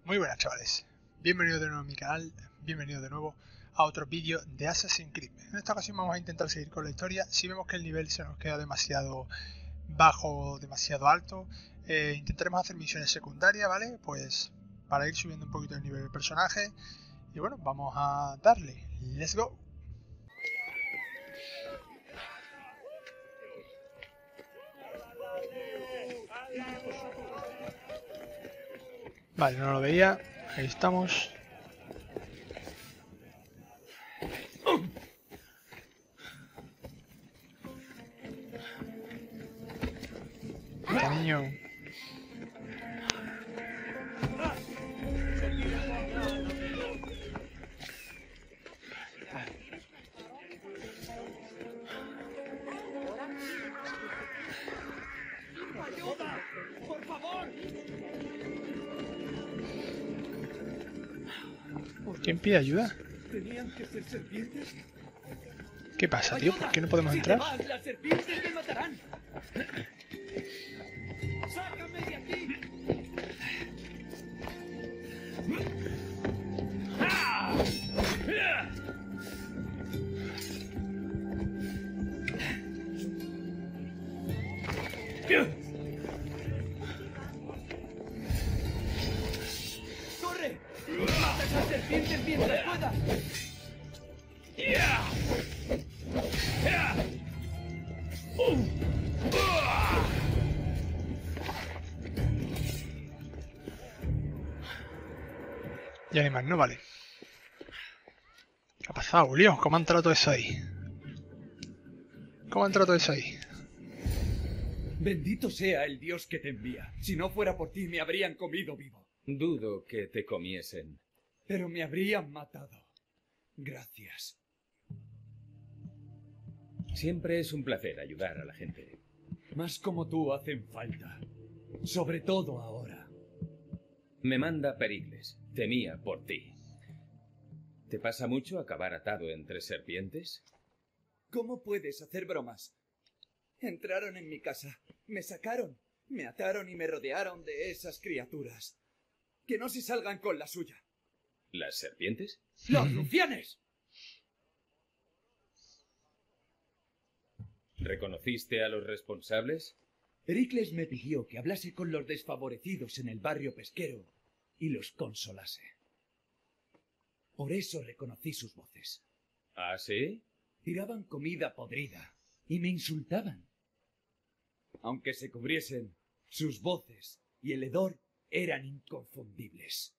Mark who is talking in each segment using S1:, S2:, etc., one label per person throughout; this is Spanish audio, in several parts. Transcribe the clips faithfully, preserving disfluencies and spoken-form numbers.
S1: Muy buenas chavales, bienvenidos de nuevo a mi canal, bienvenidos de nuevo a otro vídeo de Assassin's Creed. En esta ocasión vamos a intentar seguir con la historia. Si vemos que el nivel se nos queda demasiado bajo o demasiado alto, eh, intentaremos hacer misiones secundarias, ¿vale? Pues para ir subiendo un poquito el nivel del personaje. Y bueno, vamos a darle, let's go. Vale, no lo veía, ahí estamos. Cariño.
S2: ¡Por favor!
S1: ¿Quién pide ayuda?
S2: ¿Tenían que ser serpientes?
S1: ¿Qué pasa, tío? ¿Por qué no podemos entrar?
S2: Si te vas, las serpientes me matarán. ¡Sácame de aquí! ¡Corre! ¡Mata a esas serpientes mientras puedas!
S1: Y animal, no vale. ¿Qué ha pasado, Julio? ¿Cómo ha entrado todo eso ahí? ¿Cómo ha entrado todo eso ahí?
S2: Bendito sea el Dios que te envía. Si no fuera por ti, me habrían comido vivo.
S3: Dudo que te comiesen.
S2: Pero me habrían matado. Gracias.
S3: Siempre es un placer ayudar a la gente.
S2: Más como tú hacen falta. Sobre todo ahora.
S3: Me manda Pericles. Temía por ti. ¿Te pasa mucho acabar atado entre serpientes?
S2: ¿Cómo puedes hacer bromas? Entraron en mi casa, me sacaron, me ataron y me rodearon de esas criaturas. Que no se salgan con la suya.
S3: ¿Las serpientes?
S2: ¡Los rufianes!
S3: ¿Reconociste a los responsables?
S2: Pericles me pidió que hablase con los desfavorecidos en el barrio pesquero y los consolase. Por eso reconocí sus voces.
S3: ¿Ah, sí?
S2: Tiraban comida podrida y me insultaban. Aunque se cubriesen, sus voces y el hedor eran inconfundibles.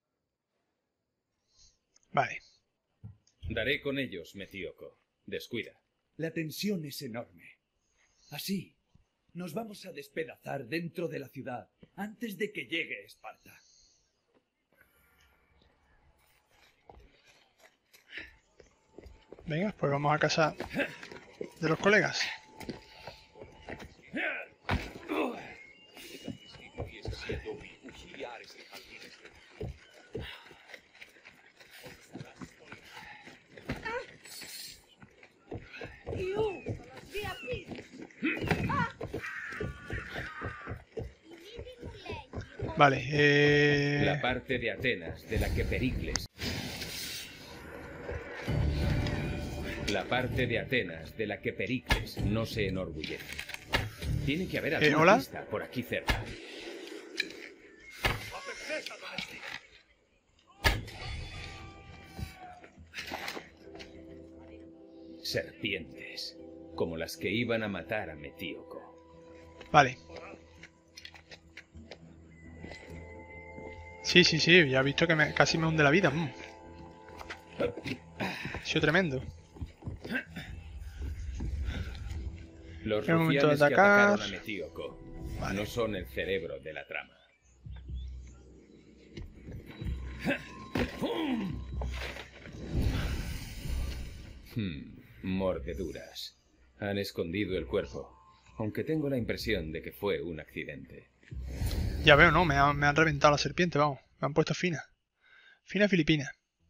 S1: Vale.
S3: Daré con ellos, Metíoco. Descuida.
S2: La tensión es enorme. Así, nos vamos a despedazar dentro de la ciudad antes de que llegue Esparta.
S1: Venga, pues vamos a casa de los colegas. Vale, eh...
S3: La parte de Atenas de la que Pericles... La parte de Atenas de la que Pericles no se enorgullece. Tiene que haber alguna
S1: ¿Eh, hola?
S3: pista por aquí cerca. Serpientes, como las que iban a matar a Metíoco.
S1: Vale. Sí, sí, sí, ya he visto que me, casi me hunde la vida. Mm. Ha sido tremendo.
S3: Los
S1: Es momento de
S3: rufianes que
S1: atacar.
S3: atacaron a Metíoco
S1: Vale.
S3: no son el cerebro de la trama. Hmm, mordeduras. Han escondido el cuerpo, aunque tengo la impresión de que fue un accidente.
S1: Ya veo, ¿no? Me han, me han reventado la serpiente, vamos. Me han puesto fina. Fina filipina.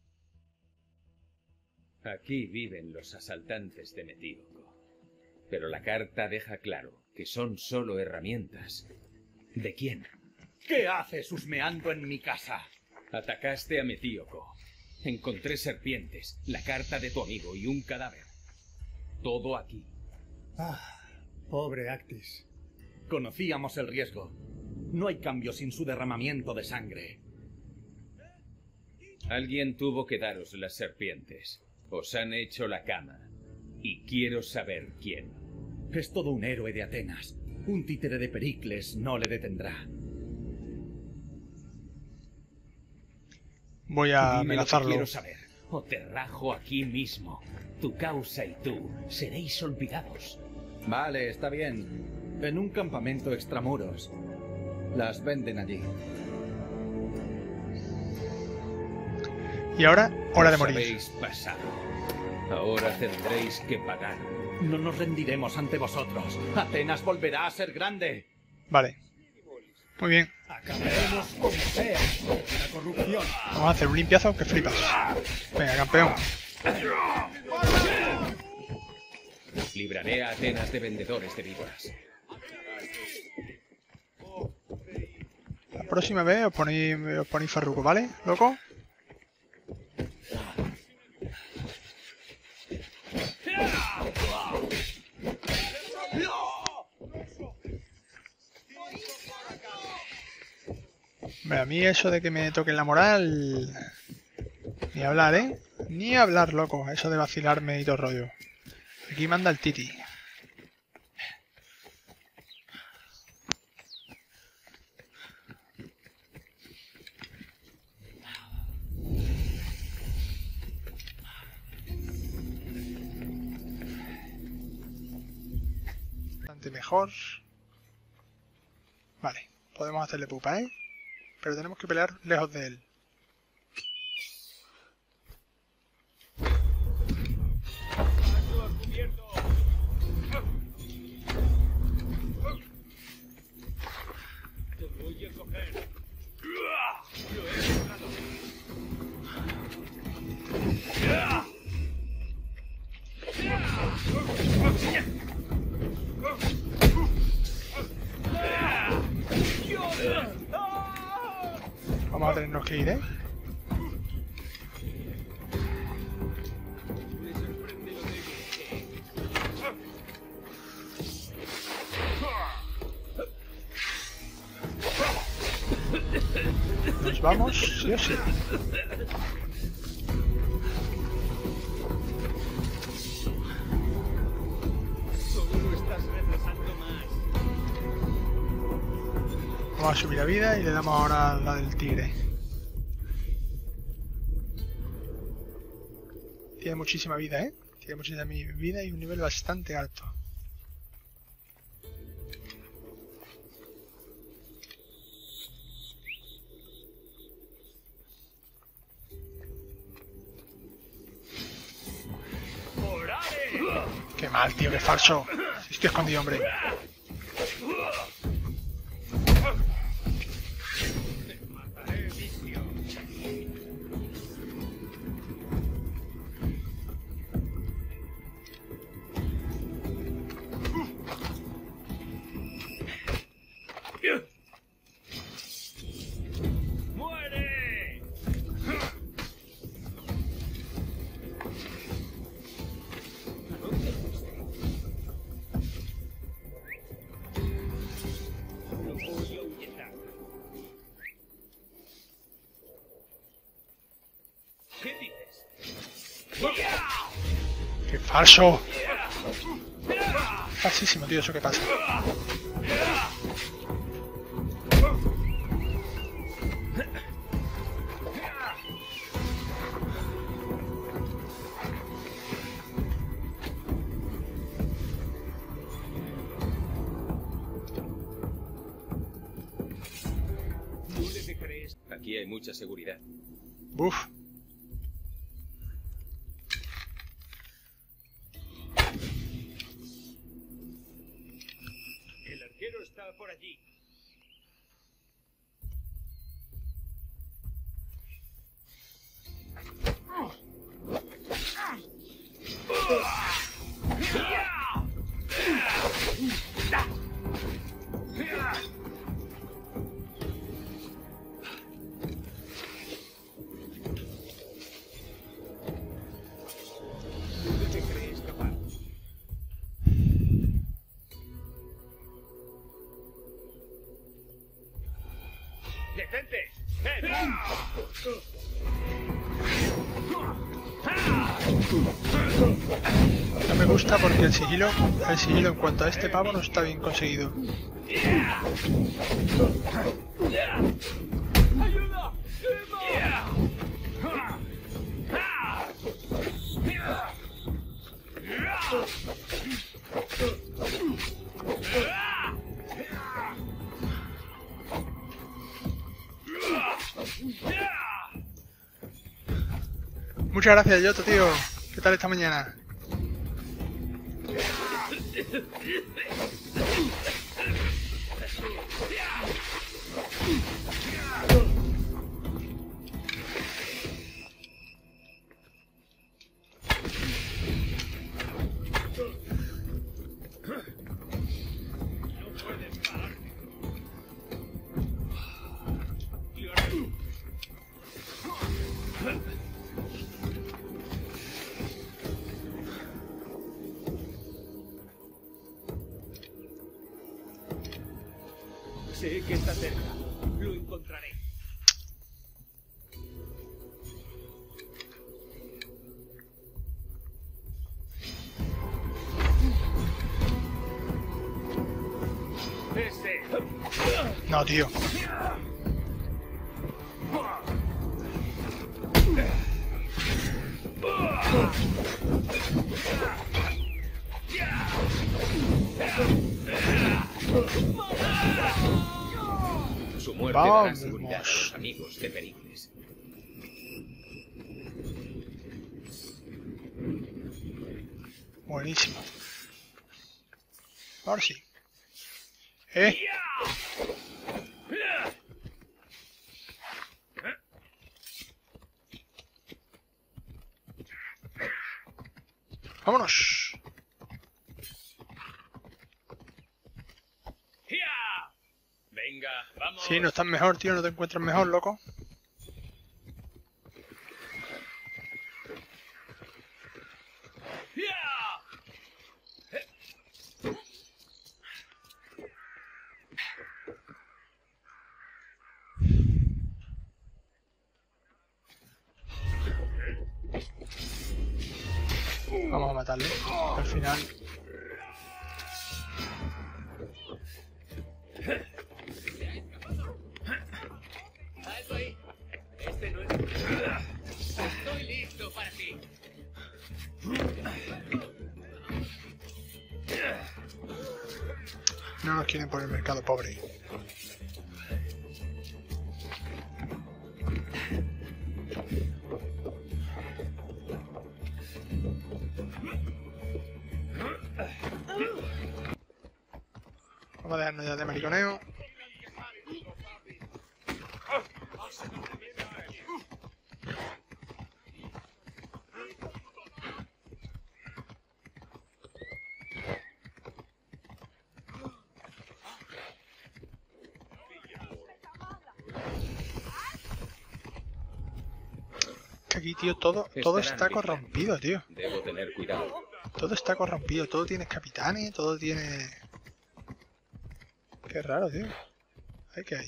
S3: Aquí viven los asaltantes de Metíoco. Pero la carta deja claro que son solo herramientas. ¿De quién?
S2: ¿Qué haces husmeando en mi casa?
S3: Atacaste a Metíoco. Encontré serpientes, la carta de tu amigo y un cadáver. Todo aquí.
S4: Ah, pobre Actis.
S2: Conocíamos el riesgo. No hay cambio sin su derramamiento de sangre.
S3: Alguien tuvo que daros las serpientes. Os han hecho la cama. Y quiero saber quién.
S2: Es todo un héroe de Atenas. Un títere de Pericles no le detendrá.
S1: Voy a
S3: Dime lo que
S1: amenazarlo.
S3: quiero saber, o te rajo aquí mismo. Tu causa y tú seréis olvidados.
S2: Vale, está bien. En un campamento extramuros. Las venden allí.
S1: Y ahora, hora de
S3: Os
S1: morir.
S3: habéis pasado. Ahora tendréis que pagar.
S2: No nos rendiremos ante vosotros. Atenas volverá a ser grande.
S1: Vale. Muy bien.
S4: Acabaremos como sea. La corrupción.
S1: Vamos a hacer un limpiazo que flipas. Venga, campeón.
S3: Libraré a Atenas de vendedores de víboras.
S1: La próxima vez os ponéis, os ponéis farruco, ¿vale, loco? Hombre, a mí eso de que me toquen la moral... Ni hablar, ¿eh? Ni hablar, loco. Eso de vacilarme y todo el rollo. Aquí manda el Titi. Bastante mejor. Vale. Podemos hacerle pupa, ¿eh? Pero tenemos que pelear lejos de él. Vamos a tenernos que ir, ¿eh? Nos vamos, sí o sí. Vamos a subir a vida y le damos ahora la del tigre. Tiene muchísima vida, ¿eh? Tiene muchísima vida y un nivel bastante alto. Qué mal, tío, qué falso. Si estoy escondido, hombre. ¡Qué falso! Falsísimo, tío, eso que pasa.
S3: Aquí hay mucha seguridad.
S1: Buf.
S3: El arquero está por allí.
S1: No me gusta porque el sigilo, el sigilo en cuanto a este pavo no está bien conseguido. Muchas gracias, Yoto, tío. ¿Qué tal esta mañana?
S5: Sé que está cerca. Lo encontraré. Ese.
S1: No, tío.
S3: Su muerte
S1: Vamos.
S3: dará seguridad a los amigos de Pericles.
S1: Buenísimo. Ahora sí. ¿Eh? ¡Vámonos!
S3: Venga, vamos.
S1: Sí, no estás mejor, tío. No te encuentras mejor, loco. Vamos a matarle. Al final.
S5: Alto ahí. Este no es. Estoy listo para ti.
S1: No nos quieren por el mercado, pobre. Vamos a dejarnos ya de mariconeo. Que aquí, tío, todo, todo está corrompido, tío.
S3: Debo tener cuidado.
S1: Todo está corrompido, todo tiene capitanes, todo tiene... Qué raro, tío. Ay, ¿qué hay?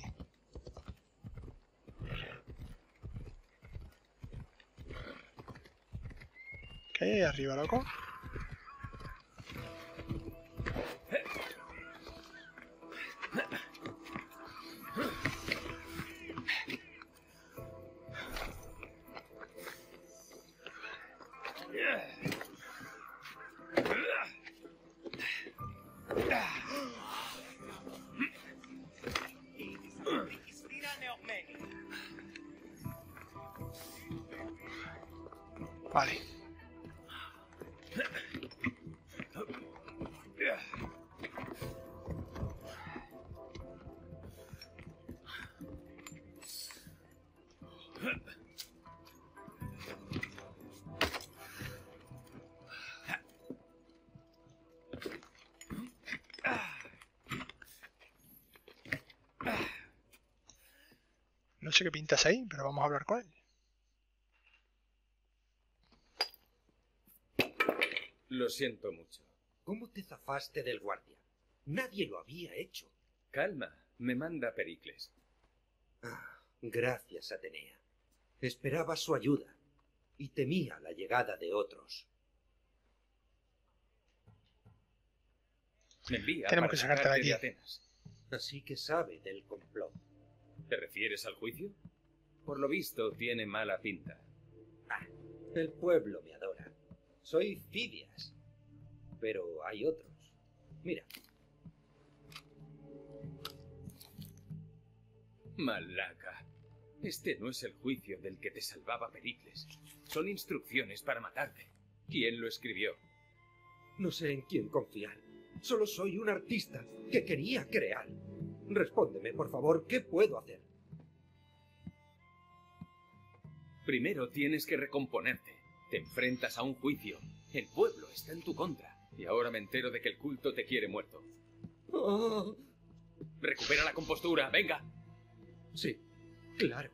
S1: ¿Qué hay ahí arriba, loco? Vale. No sé qué pintas ahí, pero vamos a hablar con él.
S3: Lo siento mucho.
S6: ¿Cómo te zafaste del guardia? Nadie lo había hecho.
S3: Calma, me manda Pericles.
S6: Ah, Gracias, Atenea. Esperaba su ayuda y temía la llegada de otros.
S3: Me envía
S1: Tenemos
S3: para
S1: que sacarte de
S3: sacarte
S1: aquí.
S3: de Atenas.
S6: Así que sabe del complot.
S3: ¿Te refieres al juicio? Por lo visto, tiene mala pinta.
S6: Ah, el pueblo me adora. Soy Fidias. Pero hay otros. Mira.
S3: Malaca. Este no es el juicio del que te salvaba Pericles. Son instrucciones para matarte. ¿Quién lo escribió?
S6: No sé en quién confiar. Solo soy un artista que quería crear. Respóndeme, por favor, ¿qué puedo hacer?
S3: Primero tienes que recomponerte. Te enfrentas a un juicio. El pueblo está en tu contra. Y ahora me entero de que el culto te quiere muerto.
S6: Oh,
S3: Recupera la compostura, venga.
S6: sí, claro.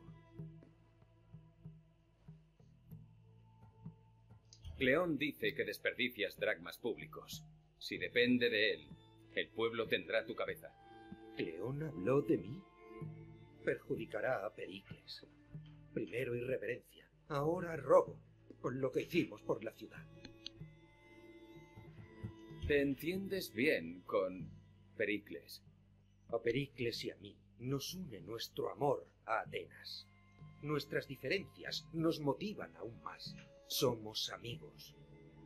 S3: Cleón dice que desperdicias dracmas públicos. Si depende de él, el pueblo tendrá tu cabeza.
S6: ¿Cleón habló de mí? Perjudicará a Pericles. Primero irreverencia, ahora robo, con lo que hicimos por la ciudad.
S3: Te entiendes bien con Pericles.
S6: A Pericles y a mí nos une nuestro amor a Atenas. Nuestras diferencias nos motivan aún más. Somos amigos.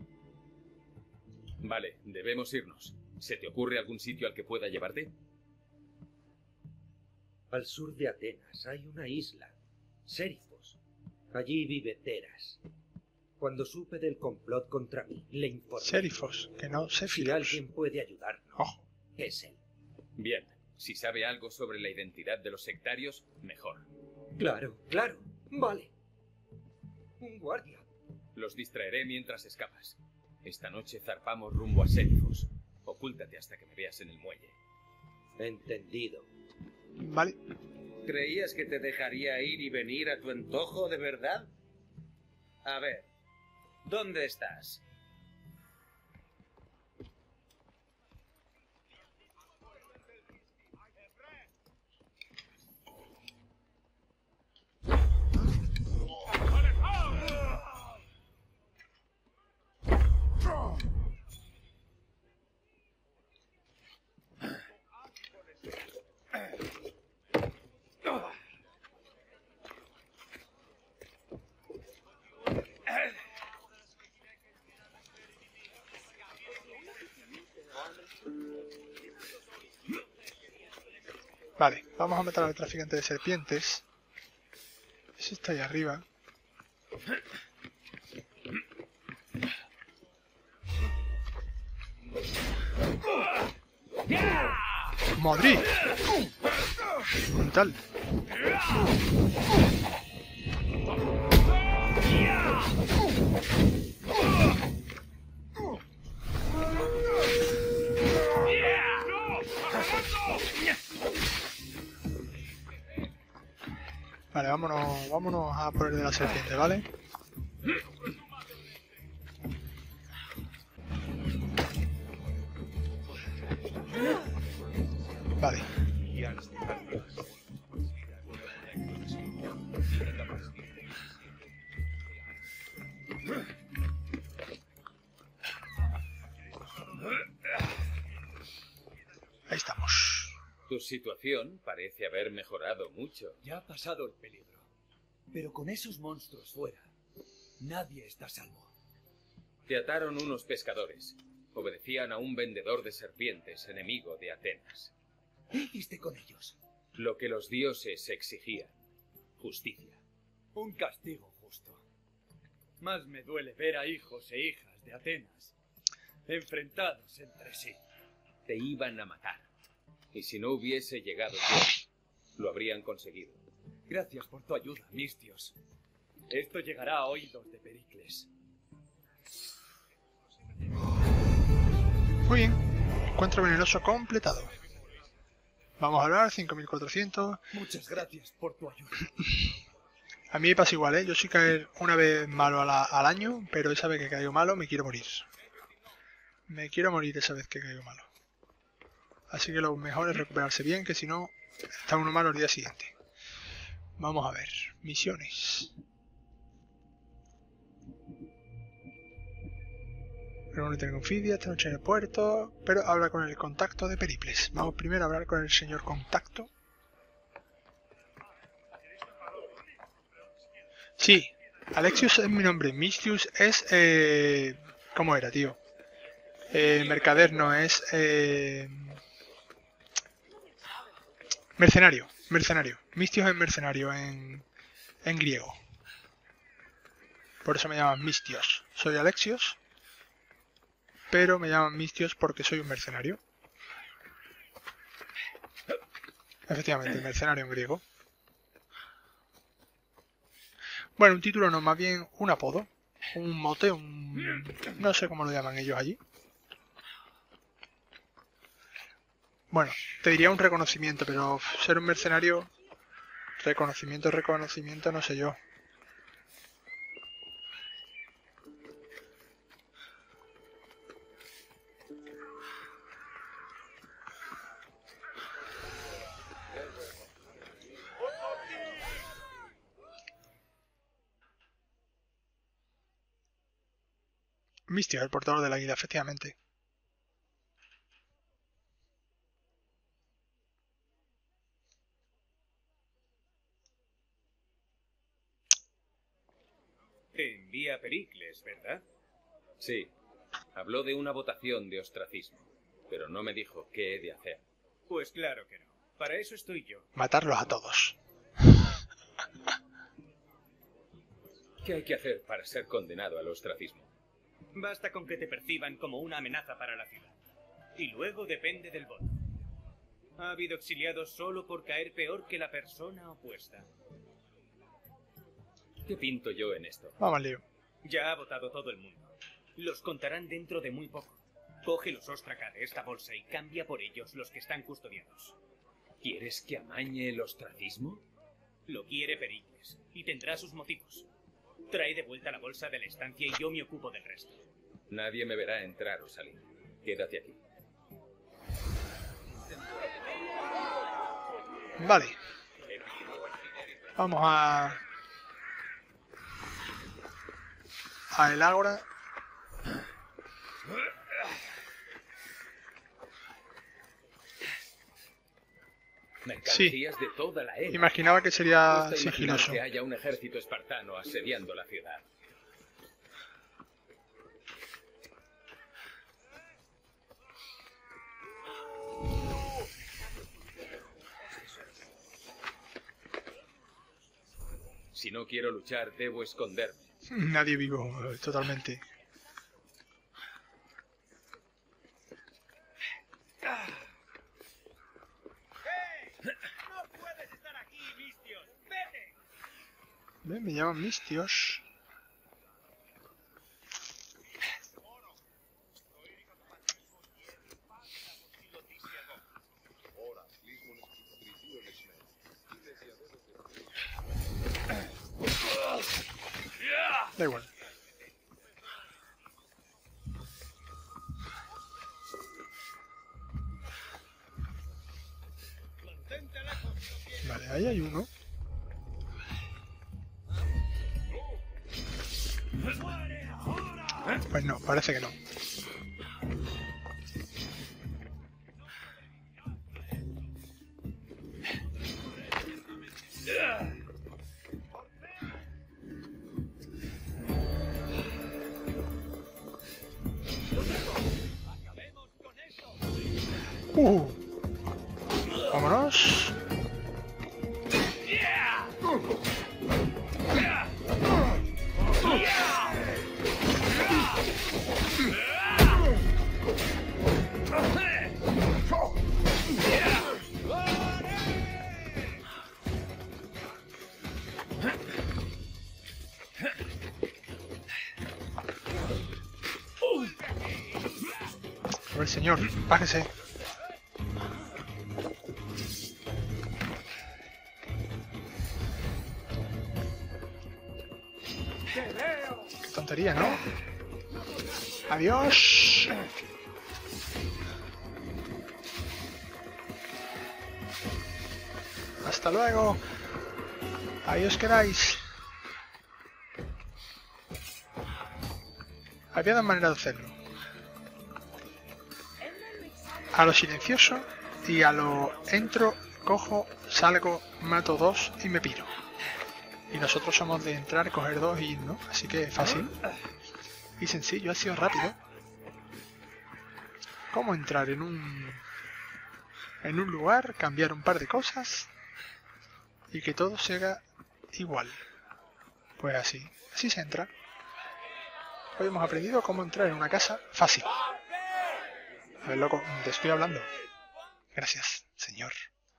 S3: Vale, debemos irnos. ¿Se te ocurre algún sitio al que pueda llevarte?
S6: Al sur de Atenas hay una isla, Sérifos. Allí vive Teras. Cuando supe del complot contra mí, le informé.
S1: Sérifos, que no
S6: Si
S1: Séfiros.
S6: alguien puede ayudarnos,
S1: Ojo.
S6: es él.
S3: Bien, si sabe algo sobre la identidad de los sectarios, mejor.
S6: Claro, claro. Vale. Un guardia.
S3: Los distraeré mientras escapas. Esta noche zarpamos rumbo a Sérifos. Ocúltate hasta que me veas en el muelle.
S6: Entendido.
S1: Vale.
S7: ¿Creías que te dejaría ir y venir a tu antojo de verdad? A ver, ¿dónde estás?
S1: Vale, vamos a matar al traficante de serpientes. Ese está ahí arriba. ¡Madrid! Brutal. Vale, vámonos, vámonos a por el de la serpiente, ¿vale? Vale. Ahí estamos.
S3: Tu situación parece haber mejorado mucho.
S2: Ya ha pasado el peligro. Pero con esos monstruos fuera, nadie está a salvo.
S3: Te ataron unos pescadores. Obedecían a un vendedor de serpientes, enemigo de Atenas.
S2: ¿Qué hiciste con ellos?
S3: Lo que los dioses exigían. Justicia.
S2: Un castigo justo. Más me duele ver a hijos e hijas de Atenas enfrentados entre sí.
S3: Te iban a matar. Y si no hubiese llegado yo, lo habrían conseguido.
S2: Gracias por tu ayuda, Mistios. Esto llegará a oídos de Pericles.
S1: Muy bien. Encuentro venenoso completado. Vamos a hablar, cinco mil cuatrocientos.
S2: Muchas gracias por tu ayuda.
S1: A mí me pasa igual, ¿eh? Yo sí caer una vez malo a la- al año, pero esa vez que caigo malo me quiero morir. Me quiero morir esa vez que caigo malo. Así que lo mejor es recuperarse bien, que si no, está uno malo al día siguiente. Vamos a ver. Misiones. Pero no tengo Fidia, esta noche en el puerto. Pero habla con el contacto de Pericles. Vamos primero a hablar con el señor contacto. Sí, Alexius es mi nombre. Mistius es... Eh, ¿Cómo era, tío? Eh, mercader no es... Eh, mercenario. Mercenario. Mistios es mercenario en, en griego. Por eso me llaman Mistios. Soy Alexios, pero me llaman Mistios porque soy un mercenario. Efectivamente, mercenario en griego. Bueno, un título no, más bien un apodo. Un mote, un... no sé cómo lo llaman ellos allí. Bueno, te diría un reconocimiento, pero ser un mercenario... Reconocimiento, reconocimiento, no sé yo. Mistio, el portador del águila, efectivamente.
S3: Te envía Pericles, ¿verdad? Sí. Habló de una votación de ostracismo, pero no me dijo qué he de hacer.
S5: Pues claro que no. Para eso estoy yo.
S1: Matarlos a todos.
S3: ¿Qué hay que hacer para ser condenado al ostracismo?
S5: Basta con que te perciban como una amenaza para la ciudad. Y luego depende del voto. Ha habido exiliados solo por caer peor que la persona opuesta.
S3: ¿Qué pinto yo en esto?
S1: Vamos al lío.
S5: Ya ha votado todo el mundo. Los contarán dentro de muy poco. Coge los Ostraca de esta bolsa y cambia por ellos los que están custodiados.
S3: ¿Quieres que amañe el ostracismo?
S5: Lo quiere Pericles, y tendrá sus motivos. Trae de vuelta la bolsa de la estancia y yo me ocupo del resto.
S3: Nadie me verá entrar o salir. Quédate aquí.
S1: Vale. Vamos a... a el ágora.
S3: Mercancías de toda la era.
S1: Imaginaba que sería
S3: Cuesta imaginar
S1: sigiloso.
S3: que haya un ejército espartano asediando la ciudad. Si no quiero luchar, debo esconderme.
S1: Nadie vivo, eh, totalmente.
S5: ¡No puedes estar aquí, Mistios! ¡Vete!
S1: Ven, me llaman Mistios. Da igual. Vale, ahí hay uno. Pues no, parece que no. Uh. Vámonos. A ver, señor, bájese. Qué tontería, ¿no? Adiós. Hasta luego. Ahí os quedáis. Había dos maneras de hacerlo. A lo silencioso y a lo entro, cojo, salgo, mato dos y me piro. Y nosotros somos de entrar, coger dos y ir, ¿no? Así que fácil. Y sencillo, ha sido rápido. ¿Cómo entrar en un... en un lugar, cambiar un par de cosas y que todo se haga igual? Pues así, así se entra. Hoy hemos aprendido cómo entrar en una casa fácil. A ver, loco, te estoy hablando. Gracias, señor.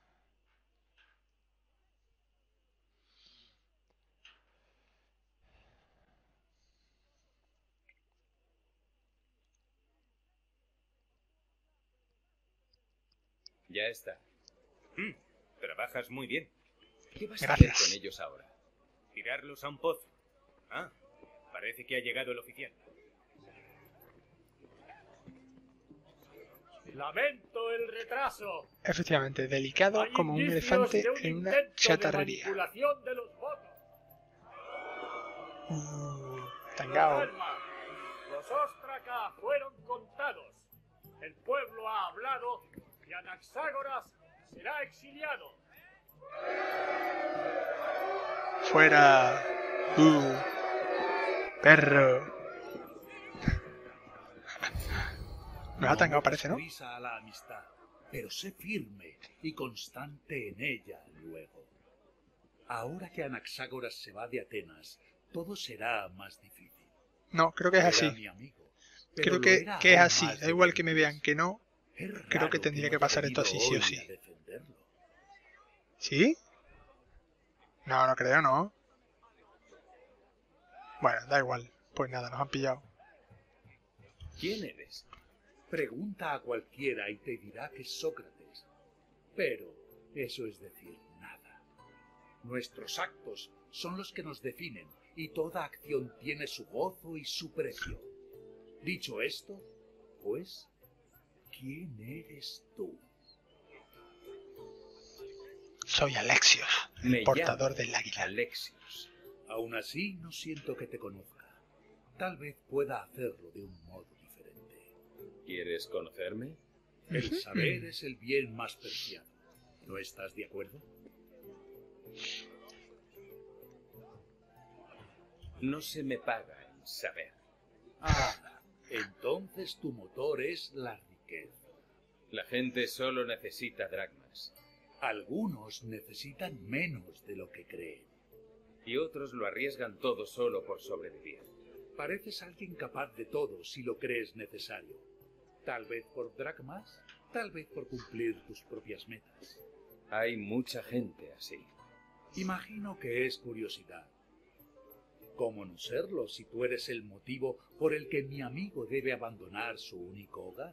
S3: Ya está.
S5: Mm, trabajas muy bien.
S3: ¿Qué vas a
S1: Gracias.
S3: hacer con ellos ahora?
S5: Tirarlos a un pozo. Ah, parece que ha llegado el oficial.
S8: Lamento el retraso.
S1: Efectivamente, delicado
S8: Hay
S1: como un
S8: indicios
S1: elefante
S8: de un
S1: en una
S8: intento de
S1: chatarrería.
S8: manipulación de los votos.
S1: Uh, tangao.
S8: Calma. Los Ostraca fueron contados. El pueblo ha hablado y Anaxágoras será exiliado.
S1: Fuera. Uh, perro. Nos ha tangado, parece, ¿no?
S9: Prisa a la amistad, pero sé firme y constante en ella luego. Ahora que Anaxágoras se va de Atenas, todo será más difícil.
S1: No, creo que es
S9: Era
S1: así.
S9: mi amigo, pero
S1: Creo
S9: lo
S1: que,
S9: era
S1: que es
S9: aún
S1: así.
S9: más
S1: Da
S9: de
S1: igual
S9: lo
S1: que me
S9: es.
S1: vean que no.
S9: Es
S1: Creo
S9: raro
S1: que tendría
S9: no
S1: que
S9: haya
S1: pasar esto
S9: venido
S1: así, sí o
S9: hoy
S1: sí.
S9: a defenderlo.
S1: ¿Sí? No, no creo, no. Bueno, da igual. Pues nada, nos han pillado.
S3: ¿Quién eres?
S9: Pregunta a cualquiera y te dirá que es Sócrates. Pero eso es decir nada. Nuestros actos son los que nos definen y toda acción tiene su gozo y su precio. Dicho esto, pues, ¿quién eres tú?
S1: Soy Alexios, el
S3: Me
S1: portador
S3: llamo
S1: del águila.
S3: Alexios.
S9: Aún así, no siento que te conozca. Tal vez pueda hacerlo de un modo diferente.
S3: ¿Quieres conocerme?
S9: El saber es el bien más preciado. ¿No estás de acuerdo?
S3: No se me paga en saber.
S9: Ah, entonces tu motor es la riqueza.
S3: La gente solo necesita dracmas.
S9: Algunos necesitan menos de lo que creen.
S3: Y otros lo arriesgan todo solo por sobrevivir.
S9: Pareces alguien capaz de todo si lo crees necesario. Tal vez por dracmas, tal vez por cumplir tus propias metas.
S3: Hay mucha gente así.
S9: Imagino que es curiosidad. ¿Cómo no serlo si tú eres el motivo por el que mi amigo debe abandonar su único hogar?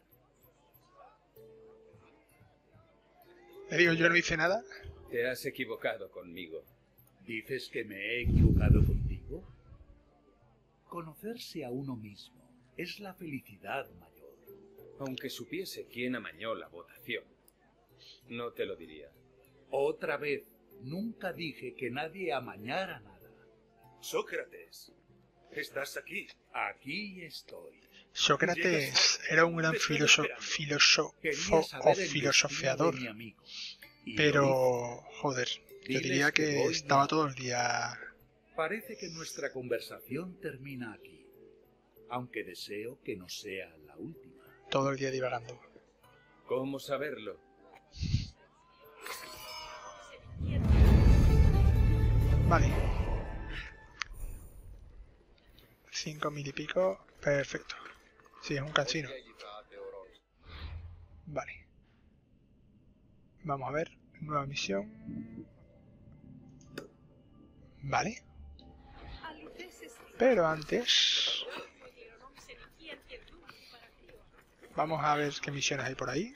S1: Le digo, yo no hice nada.
S3: Te has equivocado conmigo.
S9: ¿Dices que me he equivocado contigo? Conocerse a uno mismo es la felicidad mayor.
S3: Aunque supiese quién amañó la votación, no te lo diría.
S9: Otra vez, nunca dije que nadie amañara nada.
S10: Sócrates, estás aquí.
S9: Aquí estoy.
S1: Sócrates era un gran filósofo, filósofo
S9: Quería
S1: o
S9: saber el
S1: filosofeador.
S9: destino de mi amigo. Y
S1: Pero,
S9: lo
S1: joder, yo
S9: Diles
S1: diría
S9: que
S1: que
S9: voy
S1: estaba
S9: ya.
S1: todo el día...
S9: Parece que nuestra conversación termina aquí, aunque deseo que no sea la última.
S1: todo el día divagando.
S3: ¿Cómo saberlo?
S1: Vale. Cinco mil y pico. Perfecto. Sí, es un cansino. Vale. Vamos a ver. Nueva misión. Vale. Pero antes... Vamos a ver qué misiones hay por ahí.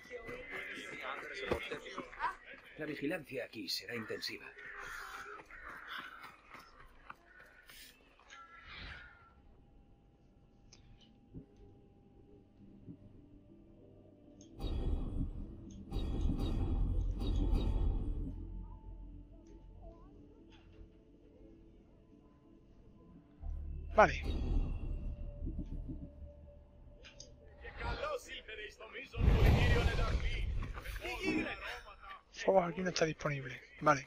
S7: La vigilancia aquí será intensiva.
S1: Vale. Fuego aquí no está disponible. Vale.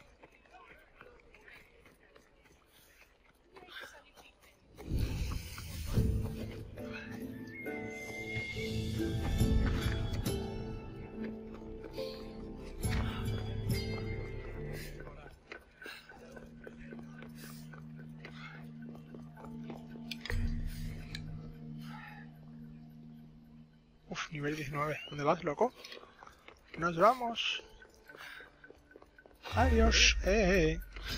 S1: Uf, nivel diecinueve. ¿Dónde vas, loco? Nos vamos. Adiós. Eh, eh.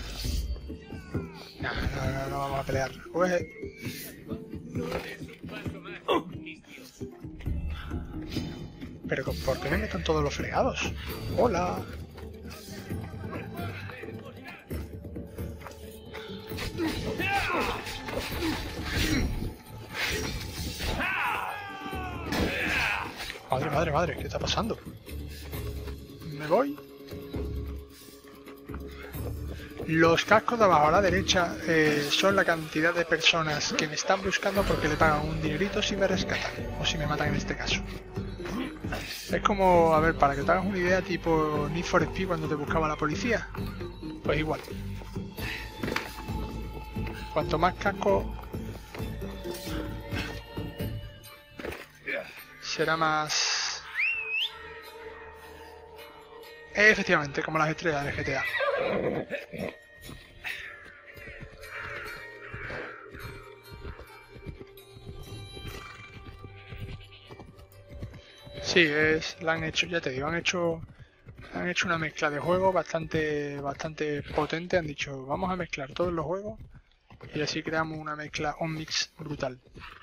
S1: No, no, no, no vamos a pelear. Ué. Pero ¿por qué me meten todos los fregados? Hola. Madre, madre, madre, ¿qué está pasando? Me voy. Los cascos de abajo a la derecha eh, son la cantidad de personas que me están buscando porque le pagan un dinerito si me rescatan, o si me matan en este caso. Es como, a ver, para que te hagas una idea, tipo Need for Speed cuando te buscaba la policía. Pues igual. Cuanto más casco, será más... Efectivamente, como las estrellas de G T A. Sí, es, la han hecho, ya te digo, han hecho, han hecho una mezcla de juegos bastante, bastante potente. Han dicho, vamos a mezclar todos los juegos y así creamos una mezcla, un mix brutal.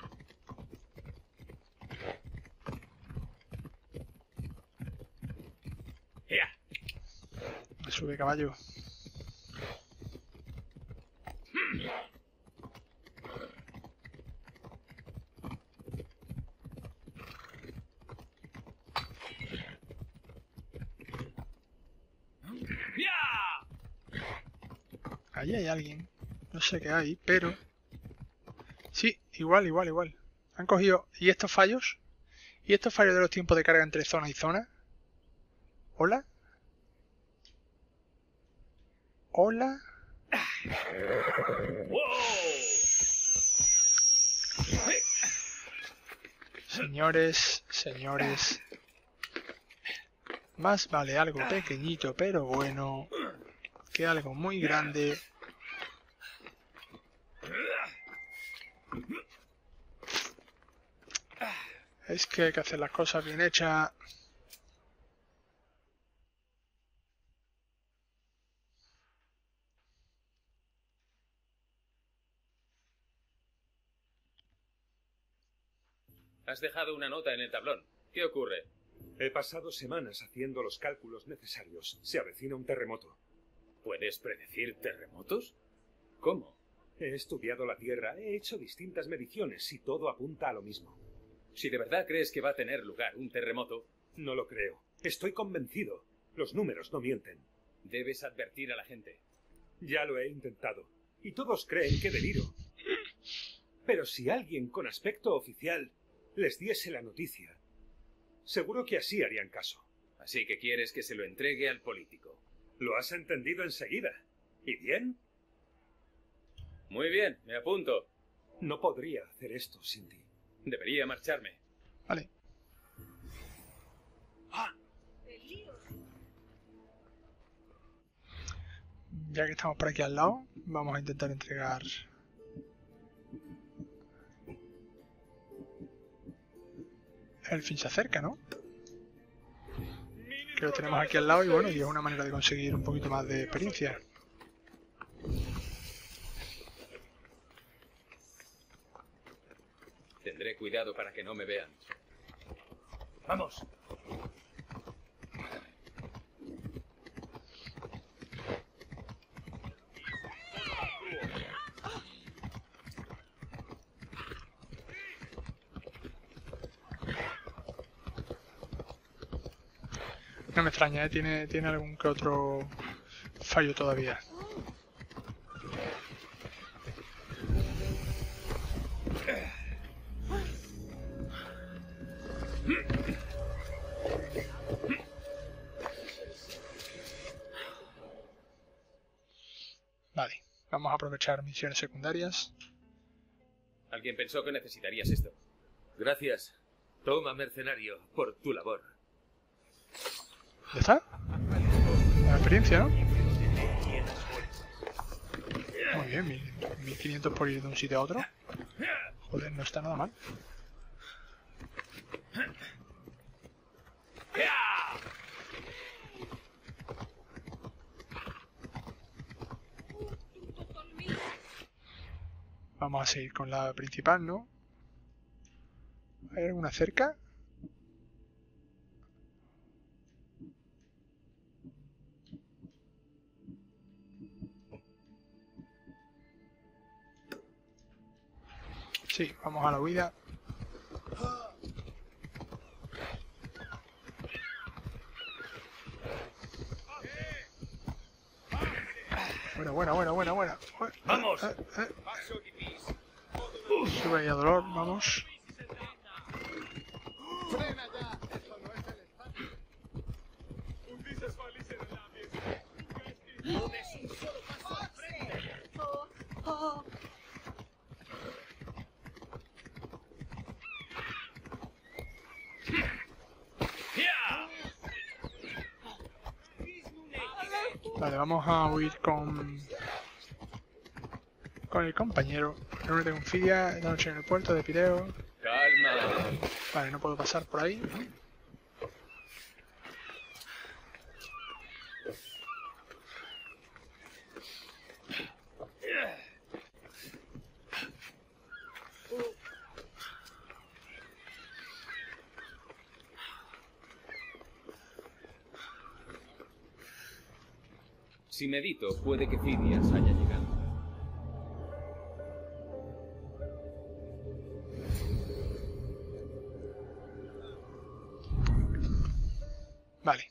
S1: Me sube, caballo. Allí hay alguien. No sé qué hay, pero... Sí, igual, igual, igual. Han cogido... ¿Y estos fallos? ¿Y estos fallos de los tiempos de carga entre zona y zona? ¿Hola? ¿Hola? Señores, señores... Más vale algo pequeñito pero bueno que algo muy grande. Es que hay que hacer las cosas bien hechas.
S3: Has dejado una nota en el tablón. ¿Qué ocurre?
S10: He pasado semanas haciendo los cálculos necesarios. Se avecina un terremoto.
S3: ¿Puedes predecir terremotos? ¿Cómo?
S10: He estudiado la Tierra, he hecho distintas mediciones y todo apunta a lo mismo.
S3: Si de verdad crees que va a tener lugar un terremoto...
S10: No lo creo. Estoy convencido. Los números no mienten.
S3: Debes advertir a la gente.
S10: Ya lo he intentado. Y todos creen que deliro. Pero si alguien con aspecto oficial les diese la noticia, seguro que así harían caso.
S3: Así que quieres que se lo entregue al político.
S10: Lo has entendido enseguida. ¿Y bien?
S3: Muy bien, me apunto.
S10: No podría hacer esto sin ti.
S3: Debería marcharme.
S1: Vale. Ya que estamos por aquí al lado, vamos a intentar entregar... El fin se acerca, ¿no? Que lo tenemos aquí al lado y bueno, y es una manera de conseguir un poquito más de experiencia.
S3: Tendré cuidado para que no me vean.
S8: ¡Vamos!
S1: No me extraña, ¿eh? Tiene, tiene algún que otro fallo todavía. a aprovechar misiones secundarias.
S3: Alguien pensó que necesitarías esto.
S11: Gracias. Toma, mercenario, por tu labor.
S1: ¿Ya está? La experiencia, ¿no? Muy bien, mil quinientos por ir de un sitio a otro. Joder, no está nada mal. Vamos a seguir con la principal, ¿no? ¿Hay alguna cerca? Sí, vamos a la huida. Buena, buena, buena, buena, buena.
S8: ¡Vamos!
S1: Eh, eh. Sube ahí a dolor, vamos. Vale, vamos a huir con con el compañero. Reúnete con Fidia, esta noche en el puerto de Pireo.
S3: Calma.
S1: Vale, no puedo pasar por ahí.
S3: Si medito, puede que Fidias haya llegado.
S1: Vale.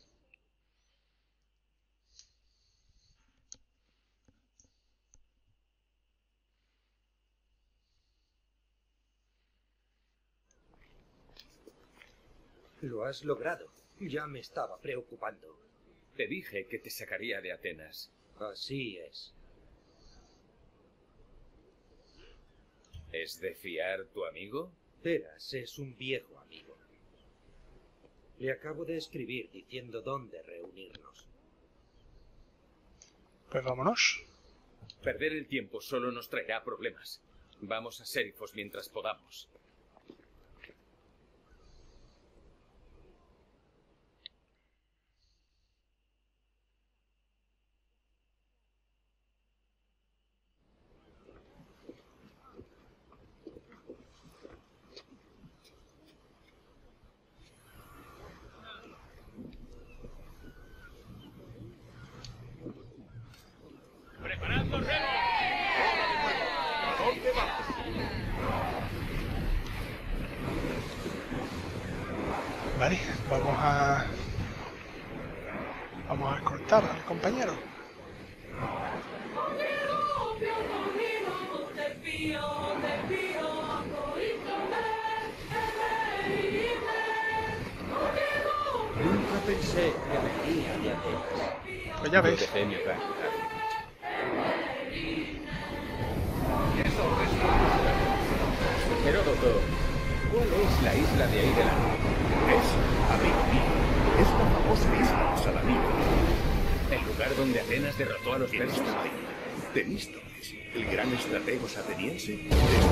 S6: Lo has logrado. Ya me estaba preocupando.
S3: Te dije que te sacaría de Atenas.
S6: Así es.
S3: ¿Es de fiar tu amigo?
S6: Teras es un viejo amigo. Le acabo de escribir diciendo dónde reunirnos.
S1: Pues vámonos.
S3: Perder el tiempo solo nos traerá problemas. Vamos a Serifos mientras podamos.
S8: ¡Preparando remo! ¿A dónde vamos?
S1: Vale, vamos a... Vamos a escoltar al compañero.
S6: Nunca pensé que venía de Atenas.
S1: Pues ya ves.
S3: Protege mi hogar. Heródoto, ¿cuál es la isla de Aidelan?
S9: Es, amigo mío, es la famosa isla de Salamina.
S3: ¿El lugar donde Atenas derrotó a los persas?
S9: Está ahí. Temístocles, el gran estratego ateniense.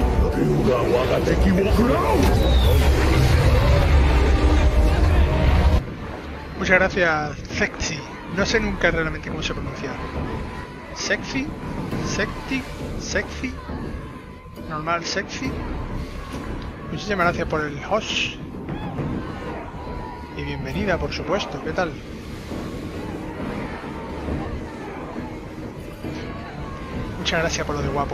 S1: Muchas gracias, Sexy. No sé nunca realmente cómo se pronuncia. Sexy, Sexy, Sexy, normal, Sexy. Muchísimas gracias por el host. Y bienvenida, por supuesto. ¿Qué tal? Muchas gracias por lo de guapo.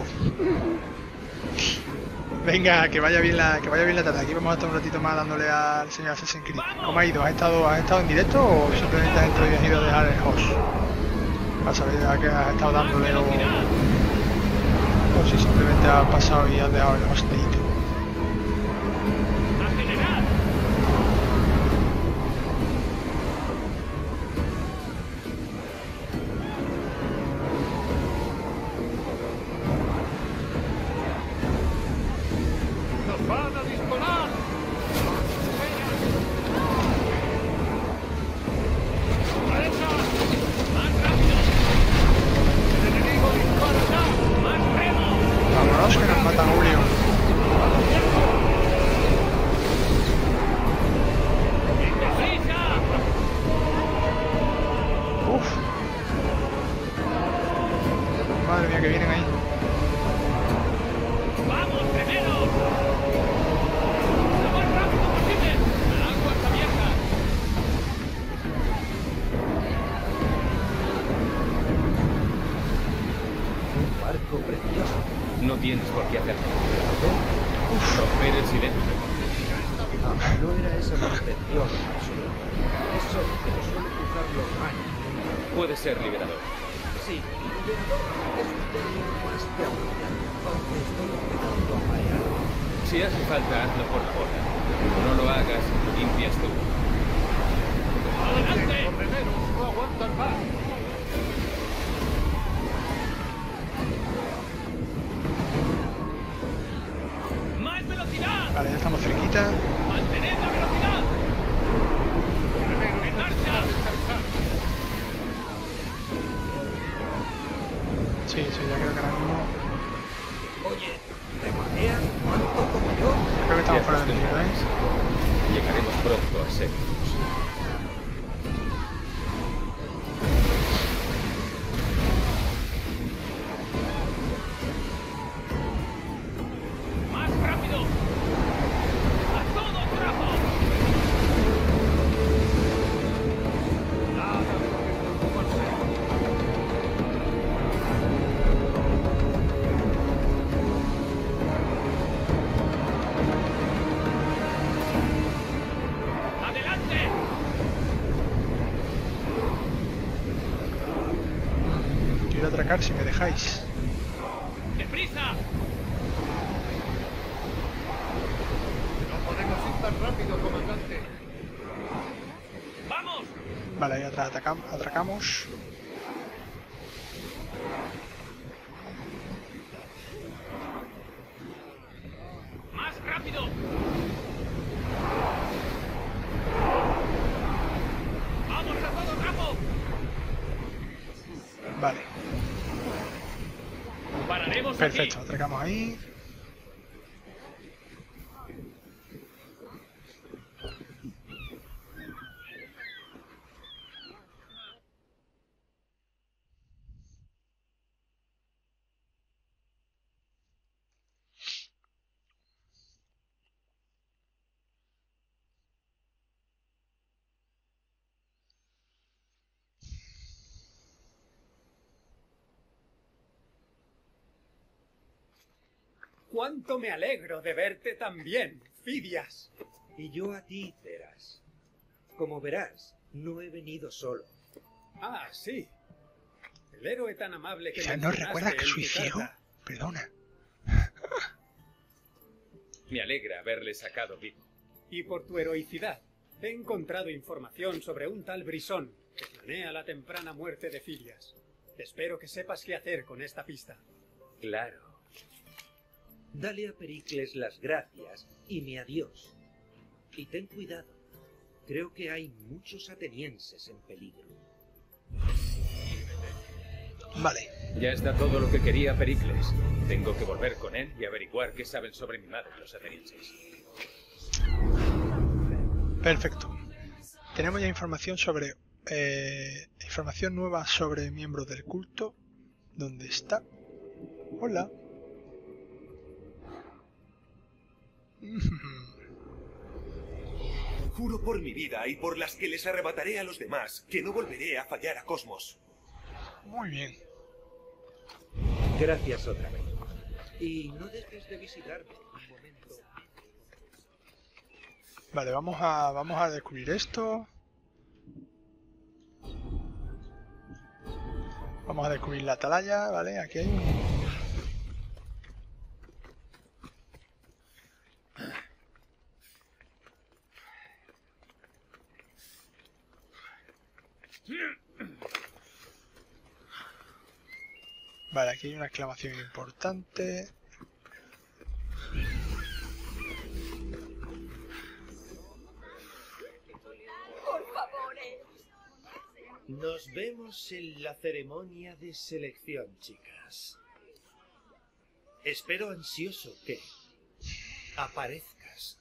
S1: Venga, que vaya bien la, que vaya bien la tarde. Aquí vamos a estar un ratito más dándole al señor Assassin's Creed. ¿Cómo ha ido? ¿Has estado, has estado en directo o simplemente has entrado y has ido a dejar el host? Para saber a qué has estado dándole o, o si simplemente has pasado y has dejado el host de YouTube.
S3: No tienes por qué hacerlo. Romper el silencio.
S6: Ah, no era esa mi intención, absolutamente. Es solo que no suele cruzar los años.
S3: Puede ser liberador.
S6: Sí, liberador es un término más que apropiado, aunque estoy empezando a marear.
S3: Si hace falta, hazlo por la boca. Como no lo hagas, lo limpias tú.
S8: ¡Adelante! ¡Los remeros no aguantan más!
S5: ¡Más velocidad!
S1: Vale, ya estamos cerquita.
S5: ¡Mantened la velocidad! ¡En marcha!
S1: Sí, sí, ya creo que ahora mismo...
S6: Oye, ¿te mareas tanto como yo?
S1: Creo que estamos fuera del peligro, ¿eh?
S3: Llegaremos pronto a ser.
S5: ¡Más rápido! ¡A todo trapo!
S8: Nada de lo que preocuparse.
S5: ¡Adelante!
S1: Quiero atracar si me dejáis.
S5: ¡Deprisa!
S8: No podemos ir tan rápido, comandante.
S5: ¡Vamos!
S1: Vale, ahí atrás atacam- atracamos.
S5: ¡Más rápido! ¡Vamos a todo trapo!
S1: Vale,
S5: Pararemos
S1: perfecto,
S5: aquí.
S1: atracamos ahí.
S4: ¡Cuánto me alegro de verte tan bien, Fidias!
S6: Y yo a ti, Teras. Como verás, no he venido solo.
S4: Ah, sí. El héroe tan amable que
S1: Quizás no
S4: mencionaste
S1: recuerdas que
S4: en
S1: soy
S4: tu
S1: ciego.
S4: carta.
S1: Perdona.
S3: Me alegra haberle sacado vivo.
S4: Y por tu heroicidad, he encontrado información sobre un tal Brisón que planea la temprana muerte de Fidias. Espero que sepas qué hacer con esta pista.
S3: Claro.
S6: Dale a Pericles las gracias y mi adiós. Y ten cuidado. Creo que hay muchos atenienses en peligro.
S1: Vale,
S3: Ya está todo lo que quería Pericles. Tengo que volver con él y averiguar qué saben sobre mi madre los atenienses.
S1: perfecto. Tenemos ya información sobre... eh, información nueva sobre miembros del culto. ¿Dónde está? Hola.
S12: Juro por mi vida y por las que les arrebataré a los demás que no volveré a fallar a Cosmos.
S1: Muy bien.
S6: Gracias otra vez. Y no dejes de visitarme un momento.
S1: Vale, vamos a, vamos a descubrir esto. Vamos a descubrir la atalaya, ¿vale? Aquí hay un... Vale, aquí hay una exclamación importante.
S13: Por favor, eh.
S14: Nos vemos en la ceremonia de selección, chicas. Espero ansioso que aparezcas.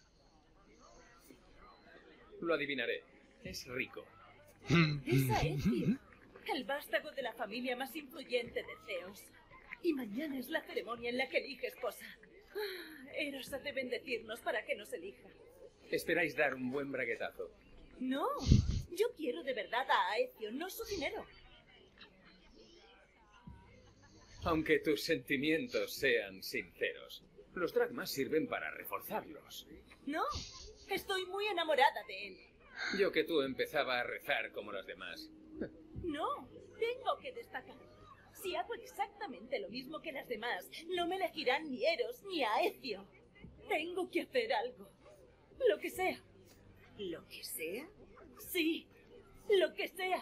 S3: Lo adivinaré. Es rico.
S13: Es Aethio, el vástago de la familia más influyente de Zeus. Y mañana es la ceremonia en la que elige esposa. Ah, Eros ha de bendecirnos para que nos elija.
S3: Esperáis dar un buen braguetazo.
S13: No, yo quiero de verdad a Aethio, no su dinero.
S3: Aunque tus sentimientos sean sinceros, los dragmas sirven para reforzarlos.
S13: No, estoy muy enamorada de él.
S3: Yo que tú empezaba a rezar como los demás.
S13: No, tengo que destacar. Si hago exactamente lo mismo que las demás, no me elegirán ni Eros ni a Ezio. Tengo que hacer algo. Lo que sea.
S15: ¿Lo que sea?
S13: Sí, lo que sea.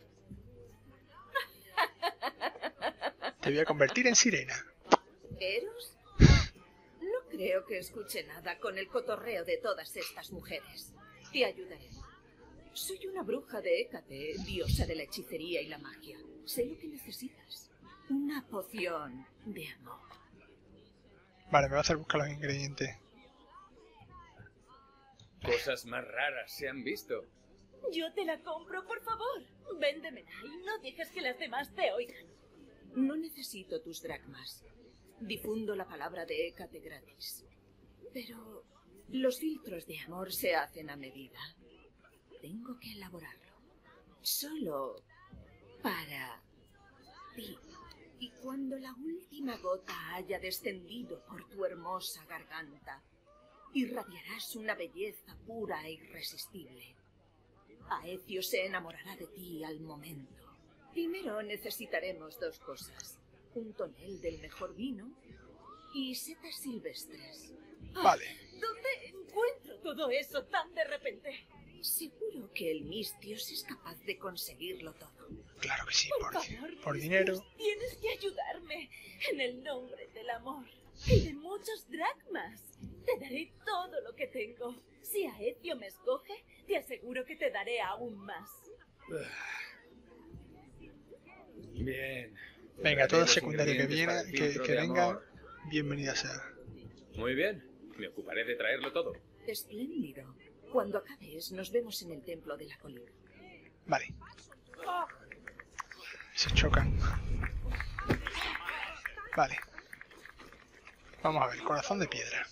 S1: Te voy a convertir en sirena.
S15: ¿Eros? No creo que escuche nada con el cotorreo de todas estas mujeres. Te ayudaré. Soy una bruja de Hécate, diosa de la hechicería y la magia. Sé lo que necesitas. Una poción de amor.
S1: Vale, me va a hacer buscar los ingredientes.
S3: Cosas más raras se han visto.
S13: Yo te la compro, por favor. Véndemela y no dejes que las demás te oigan.
S15: No necesito tus dracmas. Difundo la palabra de Hécate gratis. Pero los filtros de amor se hacen a medida. Tengo que elaborarlo. Solo para ti. Y cuando la última gota haya descendido por tu hermosa garganta, irradiarás una belleza pura e irresistible. Aecio se enamorará de ti al momento. Primero necesitaremos dos cosas. Un tonel del mejor vino y setas silvestres.
S1: Vale.
S13: ¿Dónde encuentro todo eso tan de repente?
S15: Seguro que el Mistios es capaz de conseguirlo todo.
S1: Claro que sí,
S13: por,
S1: por,
S13: favor,
S1: por
S13: Mistios,
S1: dinero.
S13: Tienes que ayudarme en el nombre del amor y de muchos dracmas. Te daré todo lo que tengo. Si Aecio me escoge, te aseguro que te daré aún más.
S3: Bien.
S1: Venga, todo secundario que viene, que, que venga, bienvenida sea.
S3: Muy bien, me ocuparé de traerlo todo.
S15: Espléndido. Cuando acabes, nos vemos en el templo de la colina.
S1: Vale. Se chocan. Vale. Vamos a ver, corazón de piedra.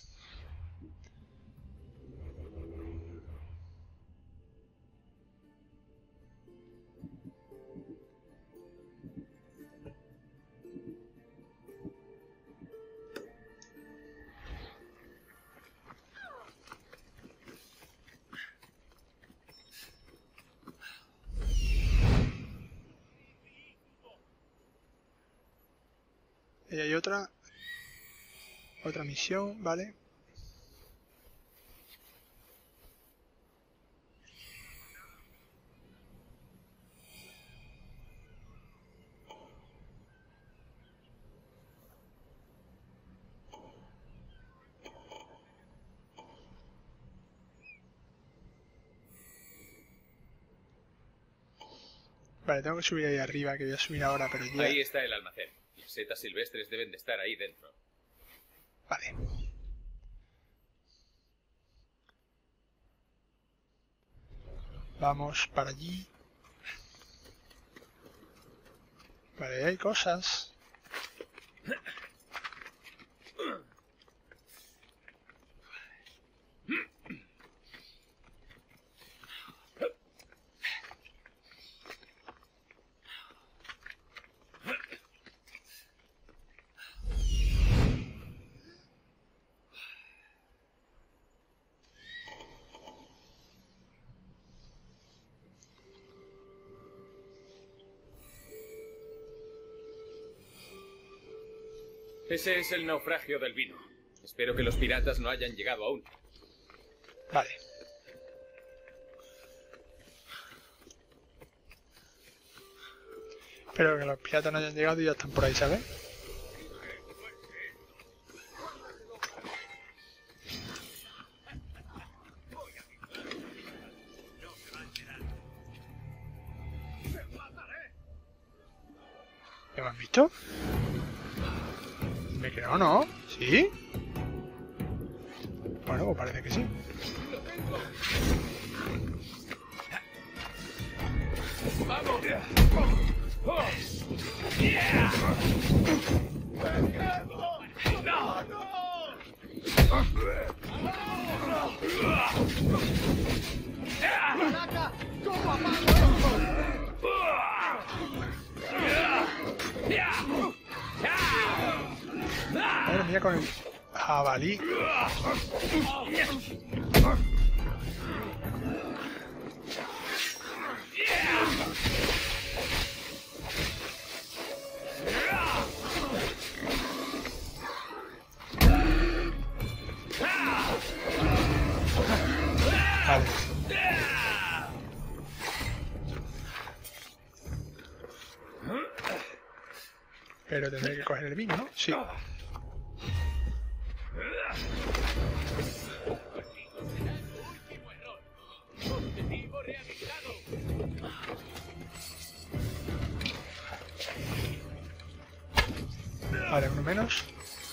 S1: Y hay otra otra misión, ¿vale? Vale, tengo que subir ahí arriba, que voy a subir ahora, pero ya...
S3: Ahí está el almacén. Las setas silvestres deben de estar ahí dentro.
S1: Vale. Vamos para allí. Vale, hay cosas.
S3: Ese es el naufragio del vino. Espero que los piratas no hayan llegado aún.
S1: Vale. Espero que los piratas no hayan llegado y ya están por ahí, ¿sabes? ¿Ya me han visto? Me creo, ¿no? ¿Sí? Bueno, pues parece que sí.
S16: ¡Vamos! ¡No, no! ¡Caraca! ¿Cómo apago?
S1: mía con el jabalí. Vale. Pero tendré que coger el vino, ¿no? Sí. Vale, uno menos.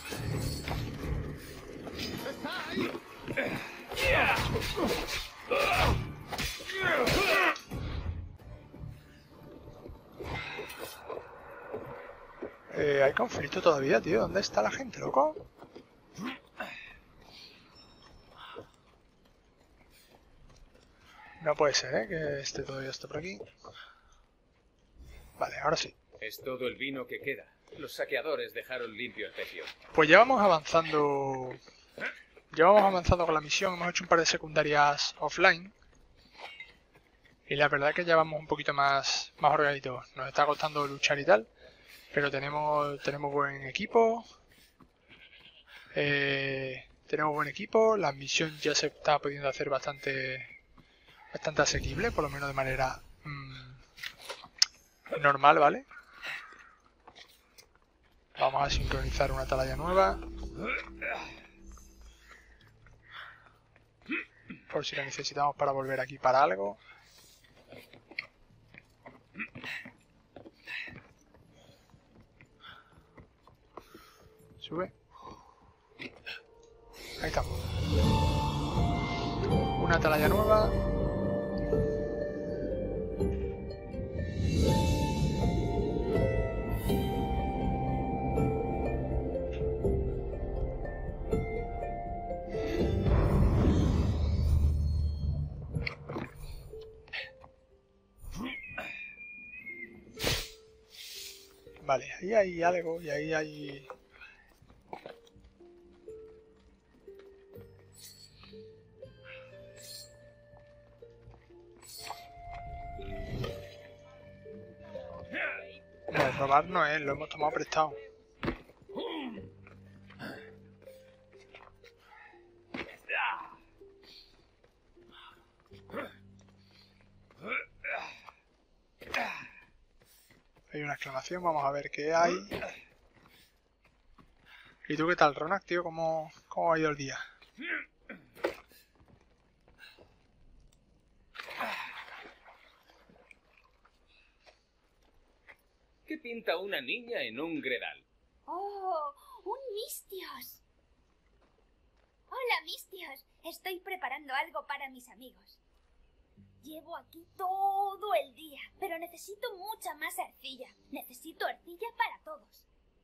S1: Eh, hay conflicto todavía, tío. ¿Dónde está la gente, loco? No puede ser, ¿eh? Que esté todavía esto por aquí. Vale, ahora sí.
S3: Es todo el vino que queda. Los saqueadores dejaron limpio el pecio.
S1: Pues ya vamos avanzando. Ya vamos avanzando con la misión. Hemos hecho un par de secundarias offline. Y la verdad es que ya vamos un poquito más, más organizados. Nos está costando luchar y tal. Pero tenemos, tenemos buen equipo. Eh, tenemos buen equipo. La misión ya se está pudiendo hacer bastante, bastante asequible. Por lo menos de manera mmm, normal, ¿vale? Vamos a sincronizar una atalaya nueva. Por si la necesitamos para volver aquí para algo. Sube. Ahí estamos. Una atalaya nueva. Vale, ahí hay algo y ahí hay... No, robar no es, lo hemos tomado prestado. Hay una exclamación, vamos a ver qué hay. ¿Y tú qué tal, Ronak, tío? ¿Cómo, cómo ha ido el día?
S3: ¿Qué pinta una niña en un gredal?
S17: ¡Oh! ¡Un Mistios! Hola, Mistios. Estoy preparando algo para mis amigos. Llevo aquí todo el día, pero necesito mucha más arcilla. Necesito arcilla para todos.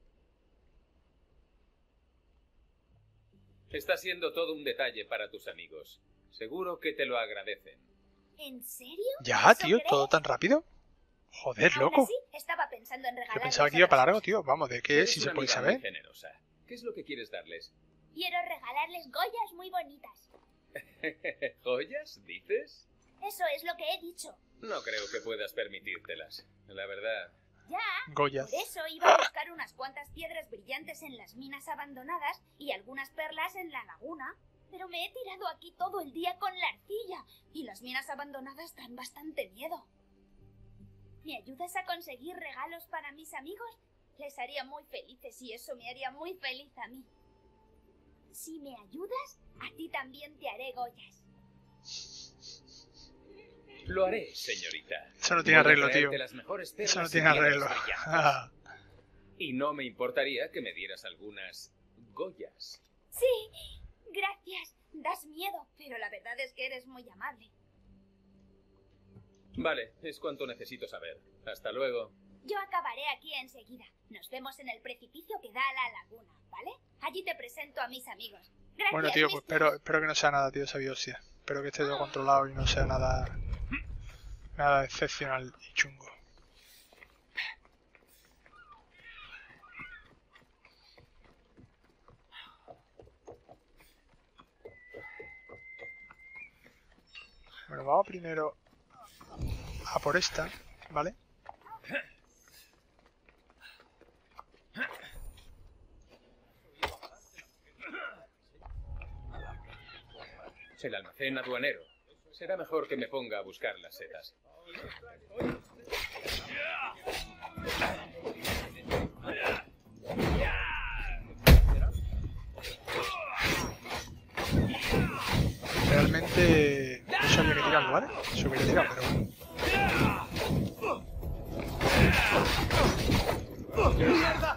S3: Está siendo todo un detalle para tus amigos. Seguro que te lo agradecen.
S17: ¿En serio?
S1: Ya, tío, ¿todo tan rápido? Joder, loco.
S17: Aún así, estaba pensando en
S1: Yo
S17: regalarles
S1: pensaba que iba para largo, tío. Vamos, ¿de qué?
S3: Eres
S1: Si
S3: una
S1: se puede
S3: amiga
S1: saber.
S3: muy generosa. ¿Qué es lo que quieres darles?
S17: Quiero regalarles joyas muy bonitas.
S3: ¿Joyas, dices?
S17: Eso es lo que he dicho.
S3: No creo que puedas permitírtelas. La verdad...
S17: Ya.
S1: Goyas.
S17: Por eso iba a buscar unas cuantas piedras brillantes en las minas abandonadas y algunas perlas en la laguna. Pero me he tirado aquí todo el día con la arcilla y las minas abandonadas dan bastante miedo. ¿Me ayudas a conseguir regalos para mis amigos? Les haría muy felices y eso me haría muy feliz a mí. Si me ayudas, a ti también te haré joyas.
S3: Lo haré, señorita.
S1: Eso no tiene
S3: Voy a
S1: arreglo, tío.
S3: traerte las mejores perlas
S1: Eso no
S3: y
S1: tiene
S3: piedras
S1: arreglo.
S3: brillantes. Y no me importaría que me dieras algunas joyas.
S17: Sí, gracias. Das miedo, pero la verdad es que eres muy amable.
S3: Vale, es cuanto necesito saber. Hasta luego.
S17: Yo acabaré aquí enseguida. Nos vemos en el precipicio que da a la laguna, ¿vale? Allí te presento a mis amigos. Gracias,
S1: Bueno, tío,
S17: mis
S1: pues espero, espero que no sea nada, tío, esa biopsia. Espero que esté todo controlado y no sea nada... Nada excepcional y chungo. Bueno, vamos primero a por esta, ¿vale?
S3: El almacén aduanero. Será mejor que me ponga a buscar las setas.
S1: Realmente no sabía que tirarlo, ¿vale? Se hubiera tirado, pero bueno.
S16: ¡Mierda!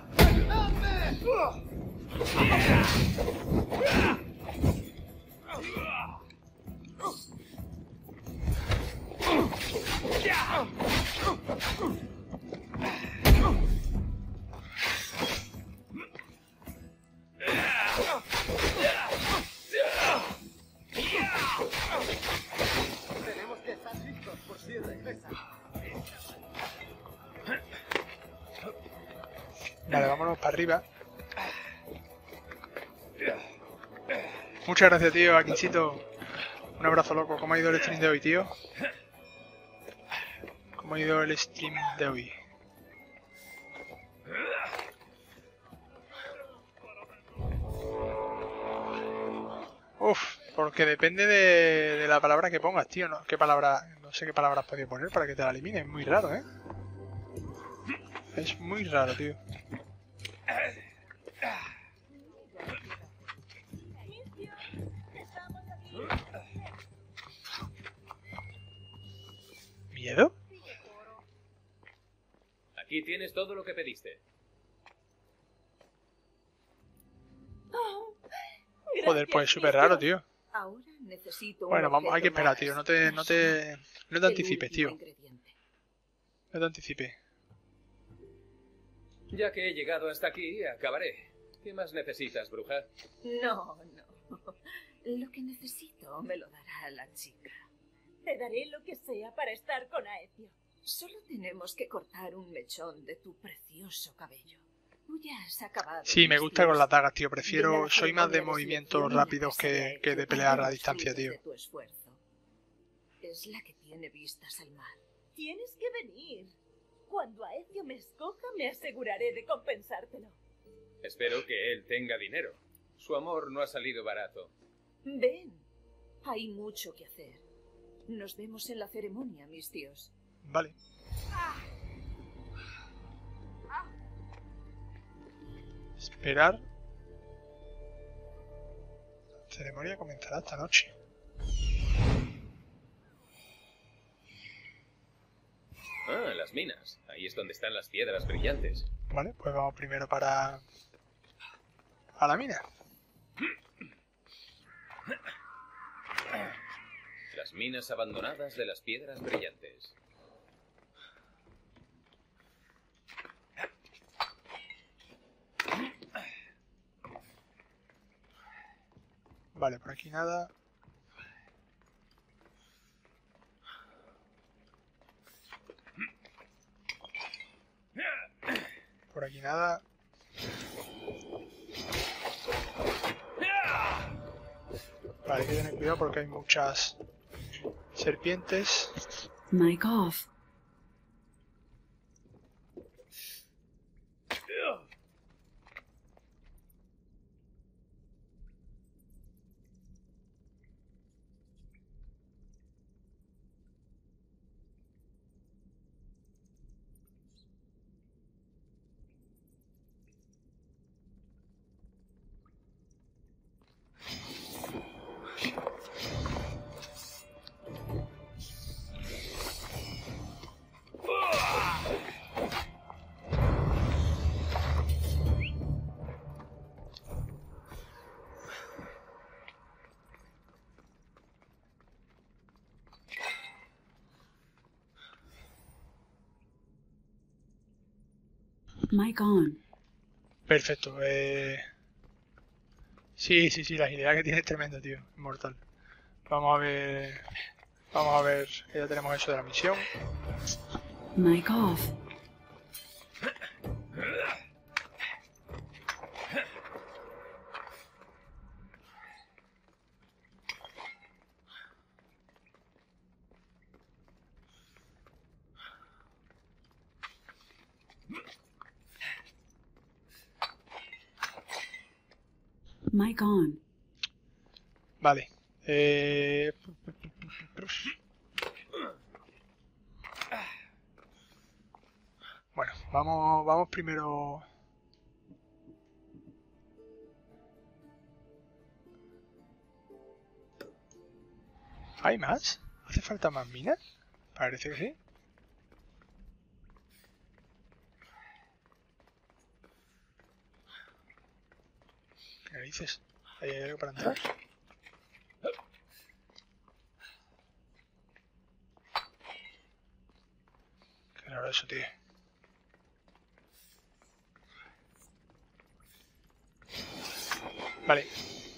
S16: Tenemos que estar listos por si regresa.
S1: Vale, vámonos para arriba. Muchas gracias, tío, Aquincito. Un abrazo, loco. ¿Cómo ha ido el stream de hoy, tío? ¿Cómo ha ido el stream de hoy? Uf, porque depende de, de la palabra que pongas, tío, ¿no? ¿Qué palabra? No sé qué palabra has podido poner para que te la elimine. Es muy raro, ¿eh? Es muy raro, tío. ¿Miedo?
S3: Aquí tienes todo lo que pediste.
S1: Joder, pues es súper raro, tío.
S15: Ahora necesito un
S1: Bueno, vamos, hay que
S15: objeto
S1: esperar, tío. No te, no te, no te
S15: El
S1: anticipes, tío.
S15: último ingrediente.
S1: No te anticipes.
S3: Ya que he llegado hasta aquí, acabaré. ¿Qué más necesitas, bruja?
S15: No, no. Lo que necesito me lo dará la chica.
S13: Te daré lo que sea para estar con Aecio.
S15: Solo tenemos que cortar un mechón de tu precioso cabello. Tú ya has acabado.
S1: Sí, me gusta con las dagas, tío. Prefiero,
S15: Viene la
S1: soy más de
S15: ceremonia de
S1: movimientos
S15: selección y la
S1: rápidos
S15: casa de
S1: que,
S15: Aecio
S1: que de
S15: para
S1: pelear a
S15: los
S1: distancia,
S15: frutos
S1: tío.
S15: de tu esfuerzo. Es la que tiene vistas al mar.
S13: Tienes que venir. Cuando Aecio me escoja, me aseguraré de compensártelo.
S3: Espero que él tenga dinero. Su amor no ha salido barato.
S15: Ven, hay mucho que hacer. Nos vemos en la ceremonia, mis tíos.
S1: Vale. Esperar. La ceremonia comenzará esta noche.
S3: Ah, las minas. Ahí es donde están las piedras brillantes.
S1: Vale, pues vamos primero para... a la mina.
S3: Las minas abandonadas de las piedras brillantes.
S1: Vale, por aquí nada. Por aquí nada. Vale, hay que tener cuidado porque hay muchas serpientes.
S18: Mic off. Mic on.
S1: Perfecto. Eh... Sí, sí, sí, la agilidad que tiene es tremenda, tío. Es mortal. Vamos a ver... Vamos a ver... Ya tenemos eso de la misión.
S18: Mic off. Mic on.
S1: Vale. Eh... Bueno, vamos, vamos primero... ¿Hay más? ¿Hace falta más minas? Parece que sí. ¿Qué dices? ¿Hay algo para entrar? Qué raro eso, tío. Vale.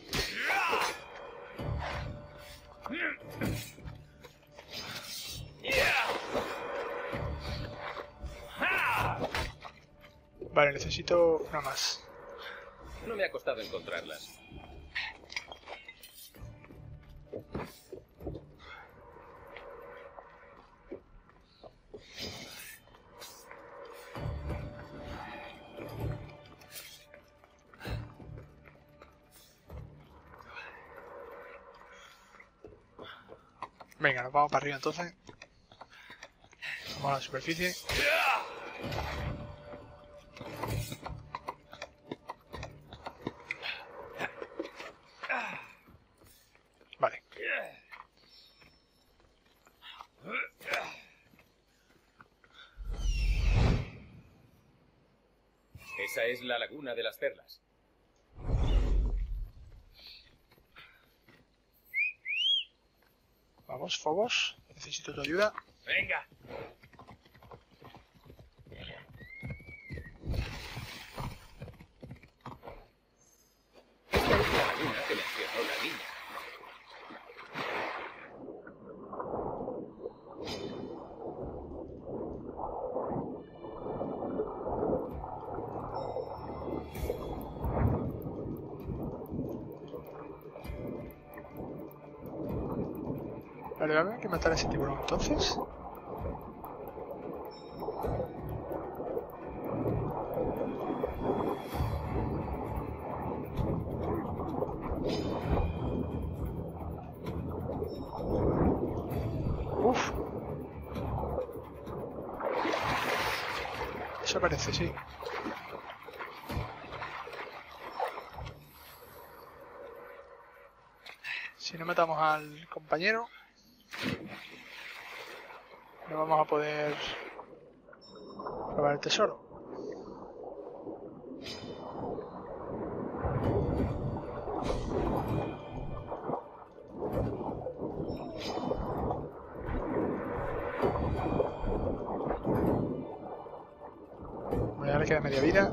S1: Vale, necesito una más.
S3: No me ha costado encontrarlas.
S1: Venga, nos vamos para arriba entonces. Vamos a la superficie. Vale.
S3: Esa es la laguna de las perlas.
S1: Vamos, Phobos. Necesito tu ayuda.
S3: Venga. Esta es la laguna que mencionó la niña.
S1: Vale, va a haber que matar a ese tiburón entonces. Uf. Eso parece, sí. Si no matamos al compañero, no vamos a poder robar el tesoro. Bueno, ya le queda media vida.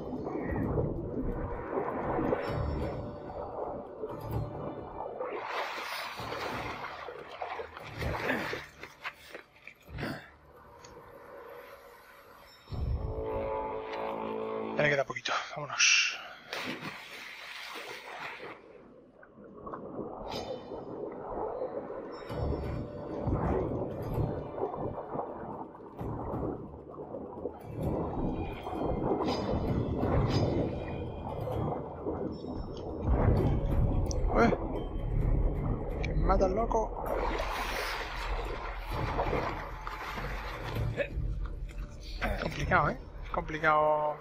S1: Ya le queda poquito, vámonos. Ué, que me mata el loco. Complicado, ¿eh? Complicado.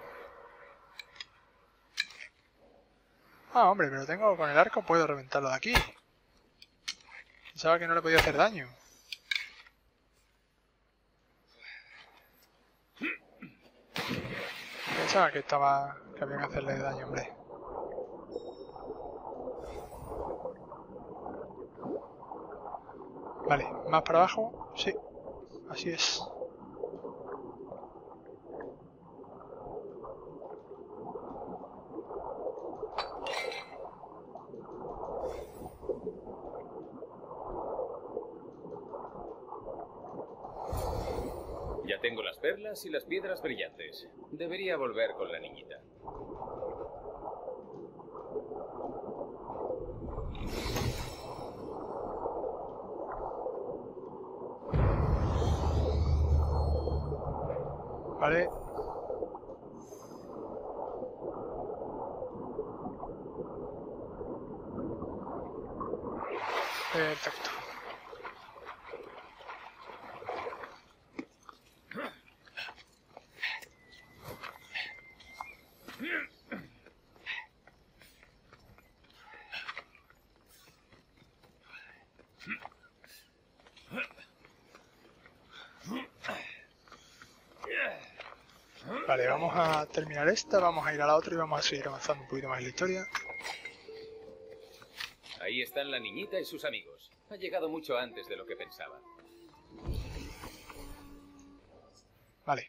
S1: Ah, hombre, pero tengo con el arco, puedo reventarlo de aquí. Pensaba que no le podía hacer daño. Pensaba que estaba, que había que hacerle daño, hombre. Vale, más para abajo, sí, así es.
S3: Ya tengo las perlas y las piedras brillantes. Debería volver con la niñita.
S1: Vale. Perfecto. Vale, vamos a terminar esta, vamos a ir a la otra y vamos a seguir avanzando un poquito más en la historia.
S3: Ahí están la niñita y sus amigos. Ha llegado mucho antes de lo que pensaba.
S1: Vale.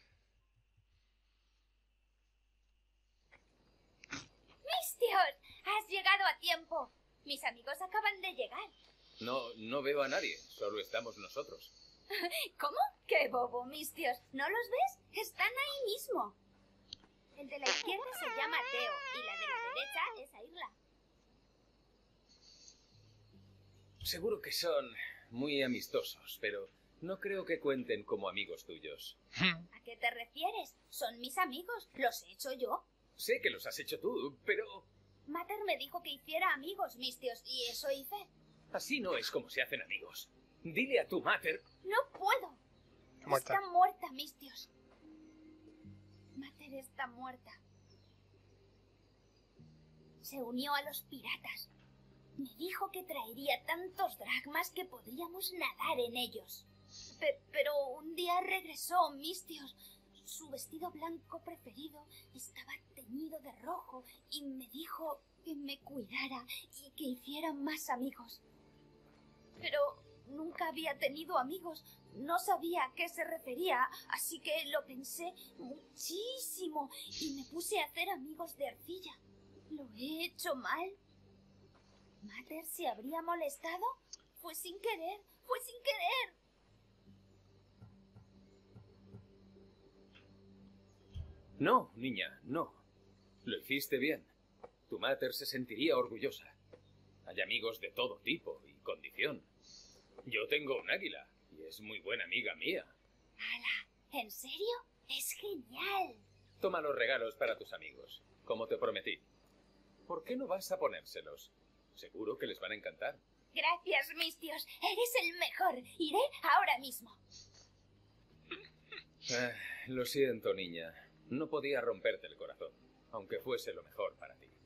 S17: ¡Mistios! ¡Has llegado a tiempo! Mis amigos acaban de llegar.
S3: No, no veo a nadie. Solo estamos nosotros.
S17: ¿Cómo? ¡Qué bobo, Mistios! ¿No los ves? Están ahí mismo. El de la izquierda se llama Teo y la de la derecha es Airla.
S3: Seguro que son muy amistosos, pero no creo que cuenten como amigos tuyos.
S17: ¿A qué te refieres? Son mis amigos. ¿Los he hecho yo?
S3: Sé que los has hecho tú, pero...
S17: Mater me dijo que hiciera amigos, Mistios, y eso hice.
S3: Así no es como se hacen amigos. Dile a tu Mater...
S17: No puedo.
S1: Muerta.
S17: Está muerta, Mistios. Mater está muerta. Se unió a los piratas. Me dijo que traería tantos dracmas que podríamos nadar en ellos. Pe- pero un día regresó, Mistios. Su vestido blanco preferido estaba teñido de rojo y me dijo que me cuidara y que hiciera más amigos. Pero nunca había tenido amigos, no sabía a qué se refería, así que lo pensé muchísimo y me puse a hacer amigos de arcilla. ¿Lo he hecho mal? ¿Mater se habría molestado? Fue sin querer, fue sin querer.
S3: No, niña, no. Lo hiciste bien. Tu Mater se sentiría orgullosa. Hay amigos de todo tipo y condición. Yo tengo un águila y es muy buena amiga mía.
S17: ¡Hala! ¿En serio? ¡Es genial!
S3: Toma los regalos para tus amigos, como te prometí. ¿Por qué no vas a ponérselos? Seguro que les van a encantar.
S17: Gracias, Mistios. Eres el mejor. Iré ahora mismo.
S3: Eh, lo siento, niña. No podía romperte el corazón, aunque fuese lo mejor para ti.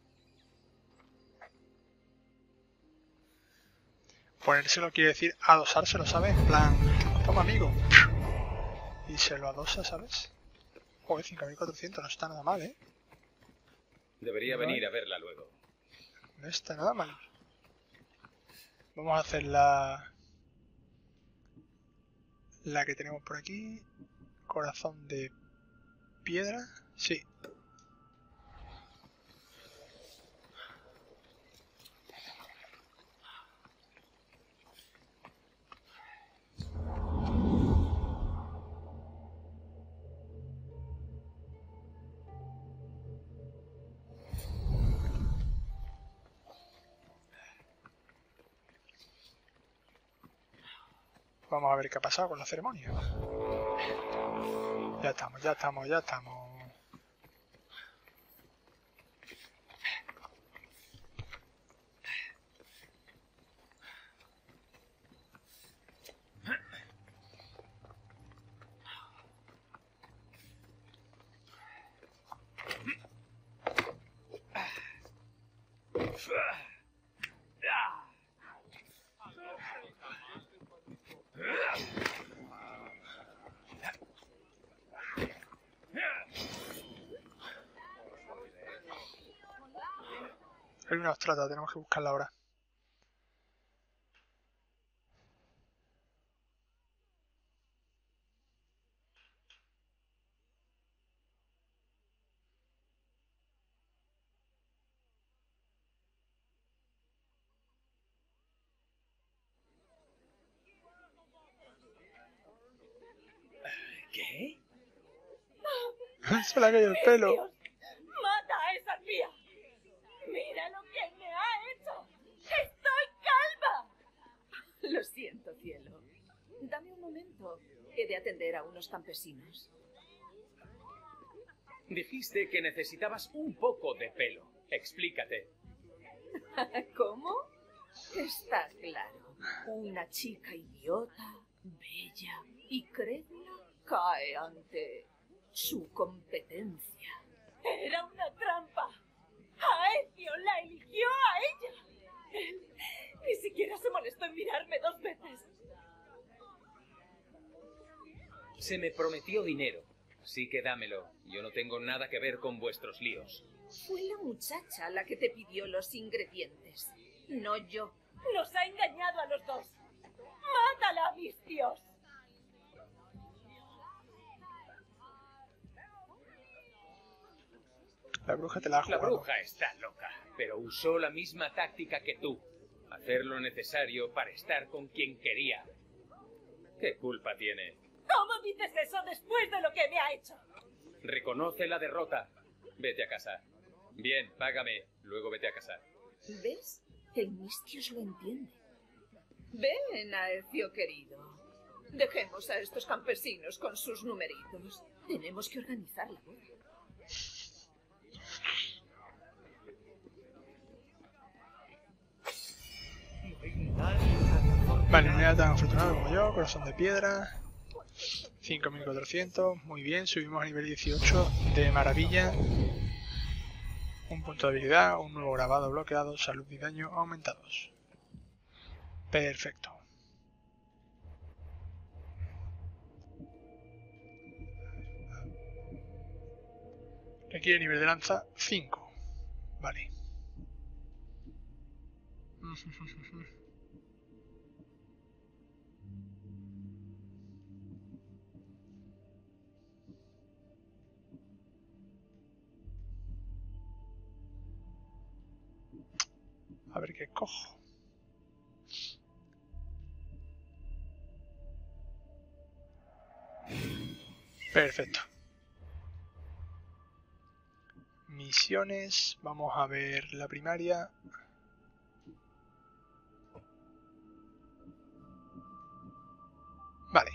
S1: Ponérselo quiere decir adosárselo, ¿sabes? En plan, toma amigo. Y se lo adosa, ¿sabes? Joder, cinco mil cuatrocientos, no está nada mal, ¿eh?
S3: Debería
S1: Vale.
S3: venir a verla luego.
S1: No está nada mal. Vamos a hacer la... La que tenemos por aquí. Corazón de piedra. Sí. Vamos a ver qué ha pasado con la ceremonia. Ya estamos, ya estamos, ya estamos. Hay una ostrata, tenemos que buscarla ahora.
S3: ¿Qué?
S1: Se le ha caído el pelo.
S13: Dios, ¡mata a esa tía! ¡Mira lo que me ha hecho! ¡Estoy calva!
S15: Lo siento, cielo. Dame un momento. He de atender a unos campesinos.
S3: Dijiste que necesitabas un poco de pelo. Explícate.
S15: ¿Cómo? Está claro. Una chica idiota, bella y crédula cae ante su competencia.
S13: Era una trampa. Aecio la eligió a ella. Él ni siquiera se molestó en mirarme dos veces.
S3: Se me prometió dinero, así que dámelo. Yo no tengo nada que ver con vuestros líos.
S15: Fue la muchacha la que te pidió los ingredientes, no yo.
S13: Nos ha engañado a los dos. ¡Mátala a mis tíos!
S1: La bruja te la ha
S3: La
S1: jugado.
S3: bruja está loca, pero usó la misma táctica que tú. Hacer lo necesario para estar con quien quería. ¿Qué culpa tiene?
S13: ¿Cómo dices eso después de lo que me ha hecho?
S3: Reconoce la derrota. Vete a casa. Bien, págame. Luego vete a casa.
S15: ¿Ves? El Mistios lo entiende. Ven, Aecio querido. Dejemos a estos campesinos con sus numeritos. Tenemos que organizar la boda.
S1: Vale, no era tan afortunado como yo. Corazón de piedra. cinco mil cuatrocientos. Muy bien, subimos a nivel dieciocho. De maravilla. Un punto de habilidad, un nuevo grabado bloqueado, salud y daño aumentados. Perfecto. Requiere nivel de lanza cinco. Vale. A ver qué cojo. Perfecto. Misiones. Vamos a ver la primaria. Vale.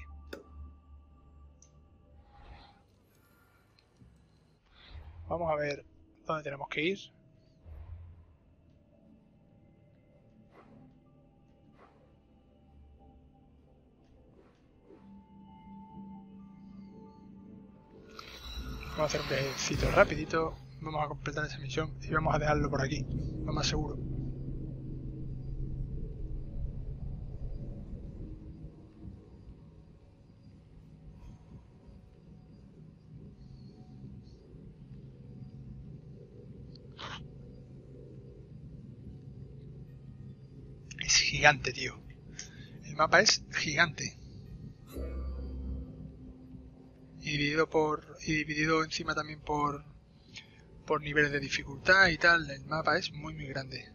S1: Vamos a ver dónde tenemos que ir. Vamos a hacer un viajecito rapidito. Vamos a completar esa misión y vamos a dejarlo por aquí, lo más seguro. Es gigante, tío. El mapa es gigante. Y dividido por. Y dividido encima también por. por niveles de dificultad y tal. El mapa es muy muy grande.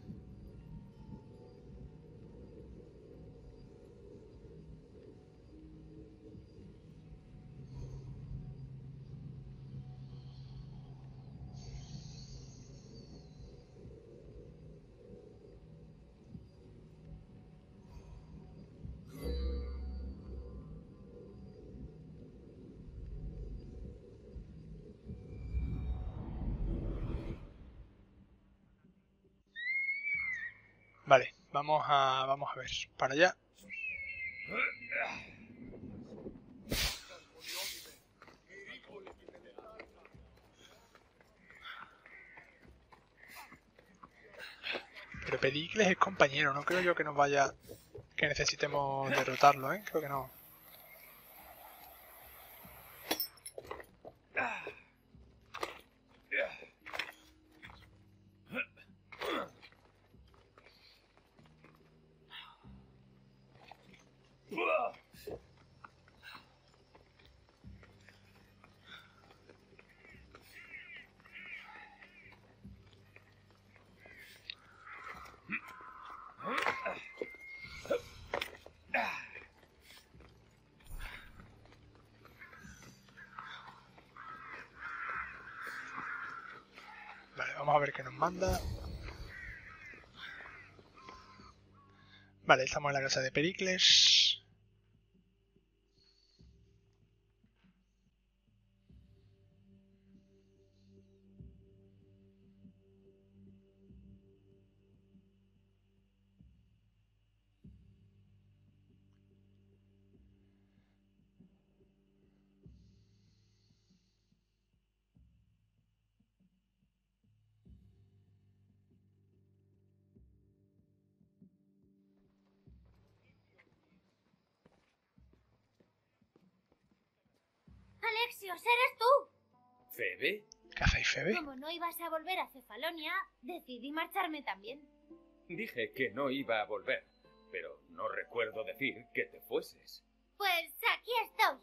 S1: Vale, vamos a, vamos a ver, para allá. Pero Pericles es compañero, no creo yo que nos vaya, que necesitemos derrotarlo, ¿eh? Creo que no. Vale, vamos a ver qué nos manda. Vale, estamos en la casa de Pericles.
S17: Alexios, eres tú.
S3: ¿Febe?
S1: ¿Qué hacéis, Febe?
S17: Como no ibas a volver a Cefalonia, decidí marcharme también.
S3: Dije que no iba a volver, pero no recuerdo decir que te fueses.
S17: Pues aquí estoy.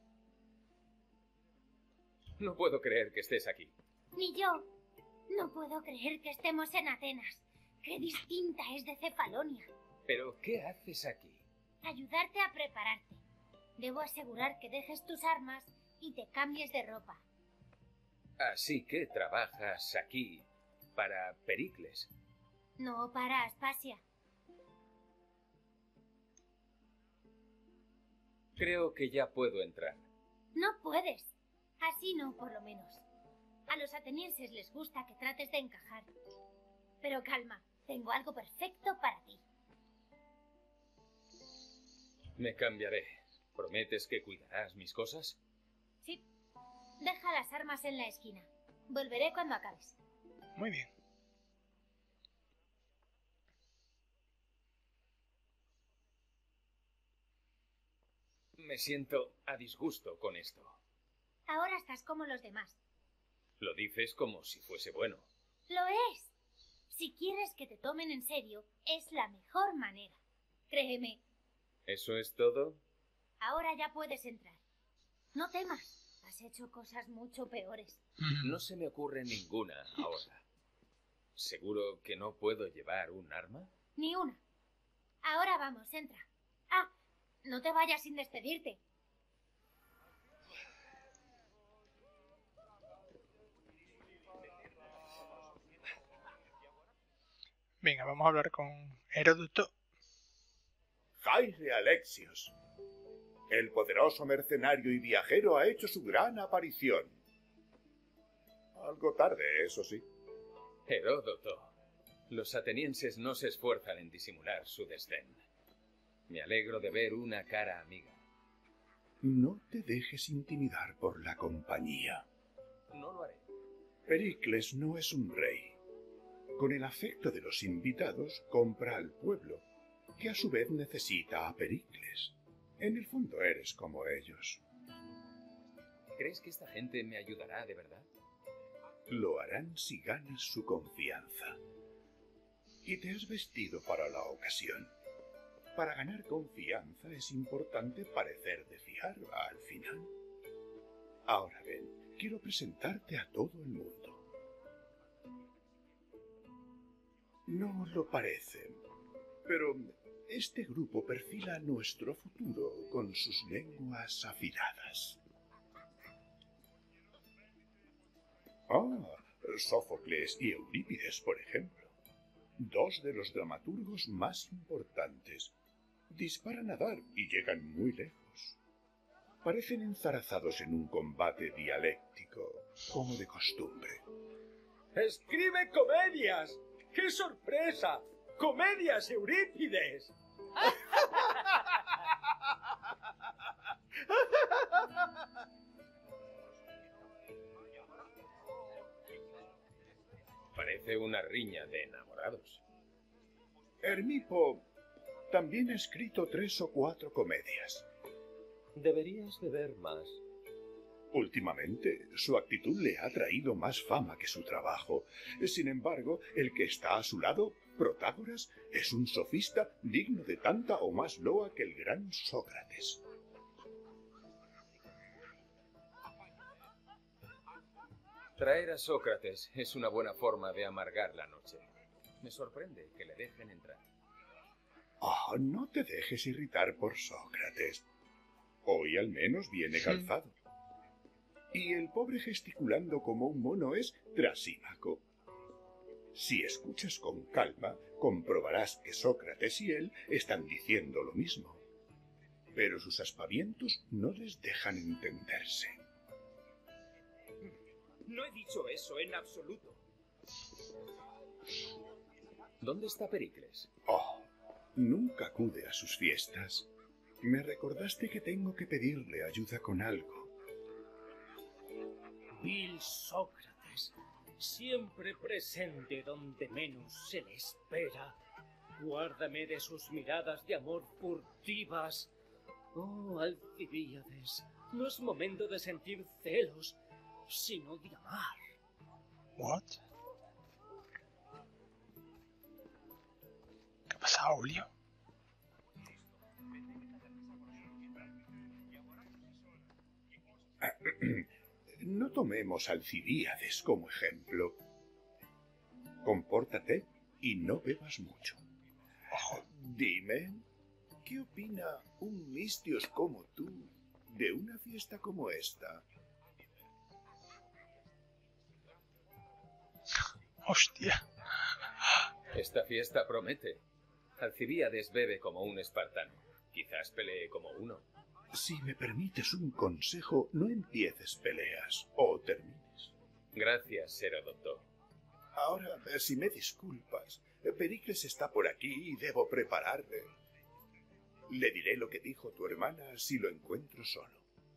S3: No puedo creer que estés aquí.
S17: Ni yo. No puedo creer que estemos en Atenas. Qué distinta es de Cefalonia.
S3: ¿Pero qué haces aquí?
S17: Ayudarte a prepararte. Debo asegurar que dejes tus armas y te cambies de ropa.
S3: Así que trabajas aquí para Pericles.
S17: No para Aspasia.
S3: Creo que ya puedo entrar.
S17: No puedes. Así no, por lo menos. A los atenienses les gusta que trates de encajar. Pero calma, tengo algo perfecto para ti.
S3: Me cambiaré. ¿Prometes que cuidarás mis cosas?
S17: Sí. Deja las armas en la esquina. Volveré cuando acabes.
S1: Muy bien.
S3: Me siento a disgusto con esto.
S17: Ahora estás como los demás.
S3: Lo dices como si fuese bueno.
S17: Lo es. Si quieres que te tomen en serio, es la mejor manera. Créeme.
S3: ¿Eso es todo?
S17: Ahora ya puedes entrar. No temas. Has hecho cosas mucho peores.
S3: No se me ocurre ninguna ahora. ¿Seguro que no puedo llevar un arma?
S17: Ni una. Ahora vamos, entra. Ah, no te vayas sin despedirte.
S1: Venga, vamos a hablar con Heródoto.
S9: Jaire Alexios. El poderoso mercenario y viajero ha hecho su gran aparición. Algo tarde, eso sí.
S3: Heródoto. Los atenienses no se esfuerzan en disimular su desdén. Me alegro de ver una cara amiga.
S9: No te dejes intimidar por la compañía.
S3: No lo haré.
S9: Pericles no es un rey. Con el afecto de los invitados, compra al pueblo, que a su vez necesita a Pericles. En el fondo eres como ellos.
S3: ¿Crees que esta gente me ayudará de verdad?
S9: Lo harán si ganas su confianza. Y te has vestido para la ocasión. Para ganar confianza es importante parecer de fiar al final. Ahora ven, quiero presentarte a todo el mundo. No lo parece, pero este grupo perfila nuestro futuro con sus lenguas afiladas. Ah, Sófocles y Eurípides, por ejemplo. Dos de los dramaturgos más importantes. Disparan a dar y llegan muy lejos. Parecen enzarazados en un combate dialéctico, como de costumbre.
S19: ¡Escribe comedias! ¡Qué sorpresa! ¡Comedias, Eurípides!
S3: Parece una riña de enamorados.
S9: Hermipo también ha escrito tres o cuatro comedias.
S14: Deberías beber más.
S9: Últimamente, su actitud le ha traído más fama que su trabajo. Sin embargo, el que está a su lado, Protágoras, es un sofista digno de tanta o más loa que el gran Sócrates.
S3: Traer a Sócrates es una buena forma de amargar la noche. Me sorprende que le dejen entrar.
S9: Oh, no te dejes irritar por Sócrates. Hoy al menos viene calzado. Y el pobre gesticulando como un mono es Trasímaco. Si escuchas con calma, comprobarás que Sócrates y él están diciendo lo mismo. Pero sus aspavientos no les dejan entenderse.
S19: No he dicho eso en absoluto.
S3: ¿Dónde está Pericles?
S9: Oh, nunca acude a sus fiestas. Me recordaste que tengo que pedirle ayuda con algo.
S19: Vil Sócrates, siempre presente donde menos se le espera. Guárdame de sus miradas de amor furtivas. Oh, Alcibíades, no es momento de sentir celos, sino de amar.
S1: What? ¿Qué ha pasado, Julio?
S9: No tomemos a Alcibíades como ejemplo. Compórtate y no bebas mucho. Dime, ¿qué opina un mistios como tú de una fiesta como esta?
S1: Hostia.
S3: Esta fiesta promete. Alcibíades bebe como un espartano. Quizás pelee como uno.
S9: Si me permites un consejo, no empieces peleas o termines.
S3: Gracias, Heródoto.
S9: Ahora, si me disculpas, Pericles está por aquí y debo prepararle. Le diré lo que dijo tu hermana si lo encuentro solo.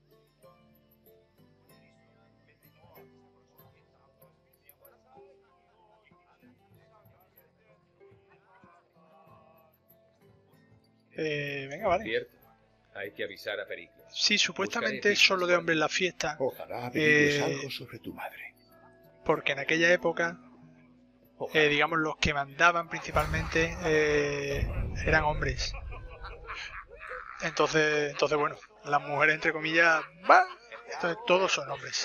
S1: Eh, venga, vale.
S3: Cierto. Hay que avisar a Pericles.
S1: Sí, supuestamente es solo de hombres la fiesta.
S9: Ojalá averigües
S1: eh,
S9: algo sobre tu madre.
S1: Porque en aquella época, eh, digamos, los que mandaban principalmente eh, eran hombres. Entonces, entonces, bueno, las mujeres, entre comillas, ¡bah! Entonces, todos son hombres.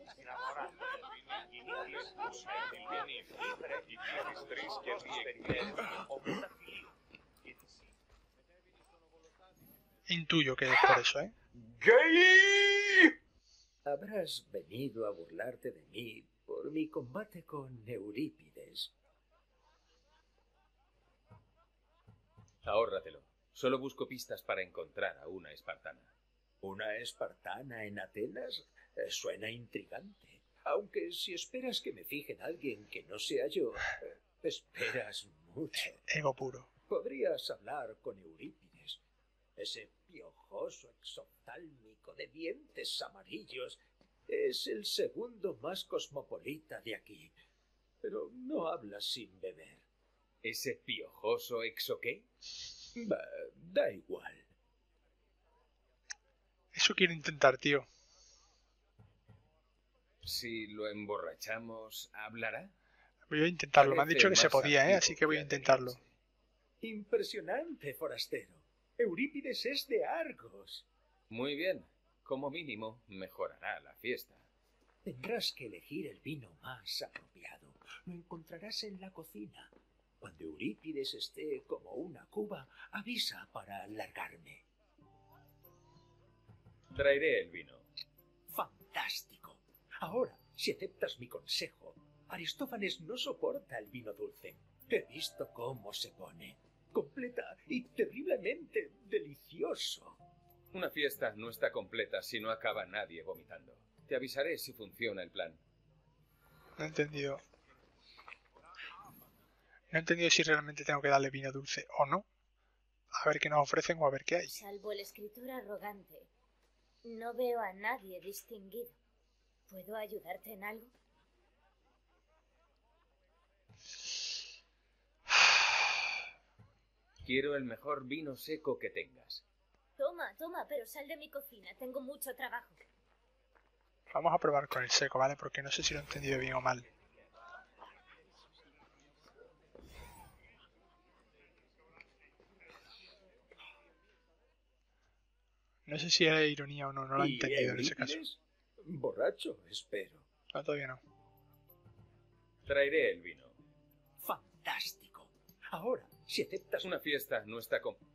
S1: Intuyo que es por eso, ¿eh?
S6: ¡Gay! Habrás venido a burlarte de mí por mi combate con Eurípides.
S3: Ahórratelo. Solo busco pistas para encontrar a una espartana.
S6: ¿Una espartana en Atenas? Eh, suena intrigante. Aunque si esperas que me fije en alguien que no sea yo, eh, esperas mucho.
S1: Ego puro.
S6: Podrías hablar con Eurípides. Ese piojoso exoftálmico de dientes amarillos es el segundo más cosmopolita de aquí. Pero no habla sin beber.
S3: ¿Ese piojoso exo qué?
S6: Bah, da igual.
S1: Eso quiero intentar, tío.
S3: Si lo emborrachamos, ¿hablará?
S1: Voy a intentarlo. Me han dicho que se podía, ¿eh? Así que voy a intentarlo.
S6: Impresionante, forastero. Eurípides es de Argos.
S3: Muy bien. Como mínimo, mejorará la fiesta.
S6: Tendrás que elegir el vino más apropiado. Lo encontrarás en la cocina. Cuando Eurípides esté como una cuba, avisa para largarme.
S3: Traeré el vino.
S6: Fantástico. Ahora, si aceptas mi consejo, Aristófanes no soporta el vino dulce. He visto cómo se pone. Completa y terriblemente delicioso.
S3: Una fiesta no está completa si no acaba nadie vomitando. Te avisaré si funciona el plan.
S1: No he entendido. No he entendido si realmente tengo que darle vino dulce o no. A ver qué nos ofrecen o a ver qué hay.
S17: Salvo el escritor arrogante, no veo a nadie distinguido. ¿Puedo ayudarte en algo?
S3: Quiero el mejor vino seco que tengas.
S17: Toma, toma, pero sal de mi cocina. Tengo mucho trabajo.
S1: Vamos a probar con el seco, ¿vale? Porque no sé si lo he entendido bien o mal. No sé si era ironía o no, no lo he entendido en ese caso.
S6: Borracho, espero.
S1: No, todavía no.
S3: Traeré el vino.
S6: Fantástico. Ahora, si aceptas...
S3: Una fiesta no está con...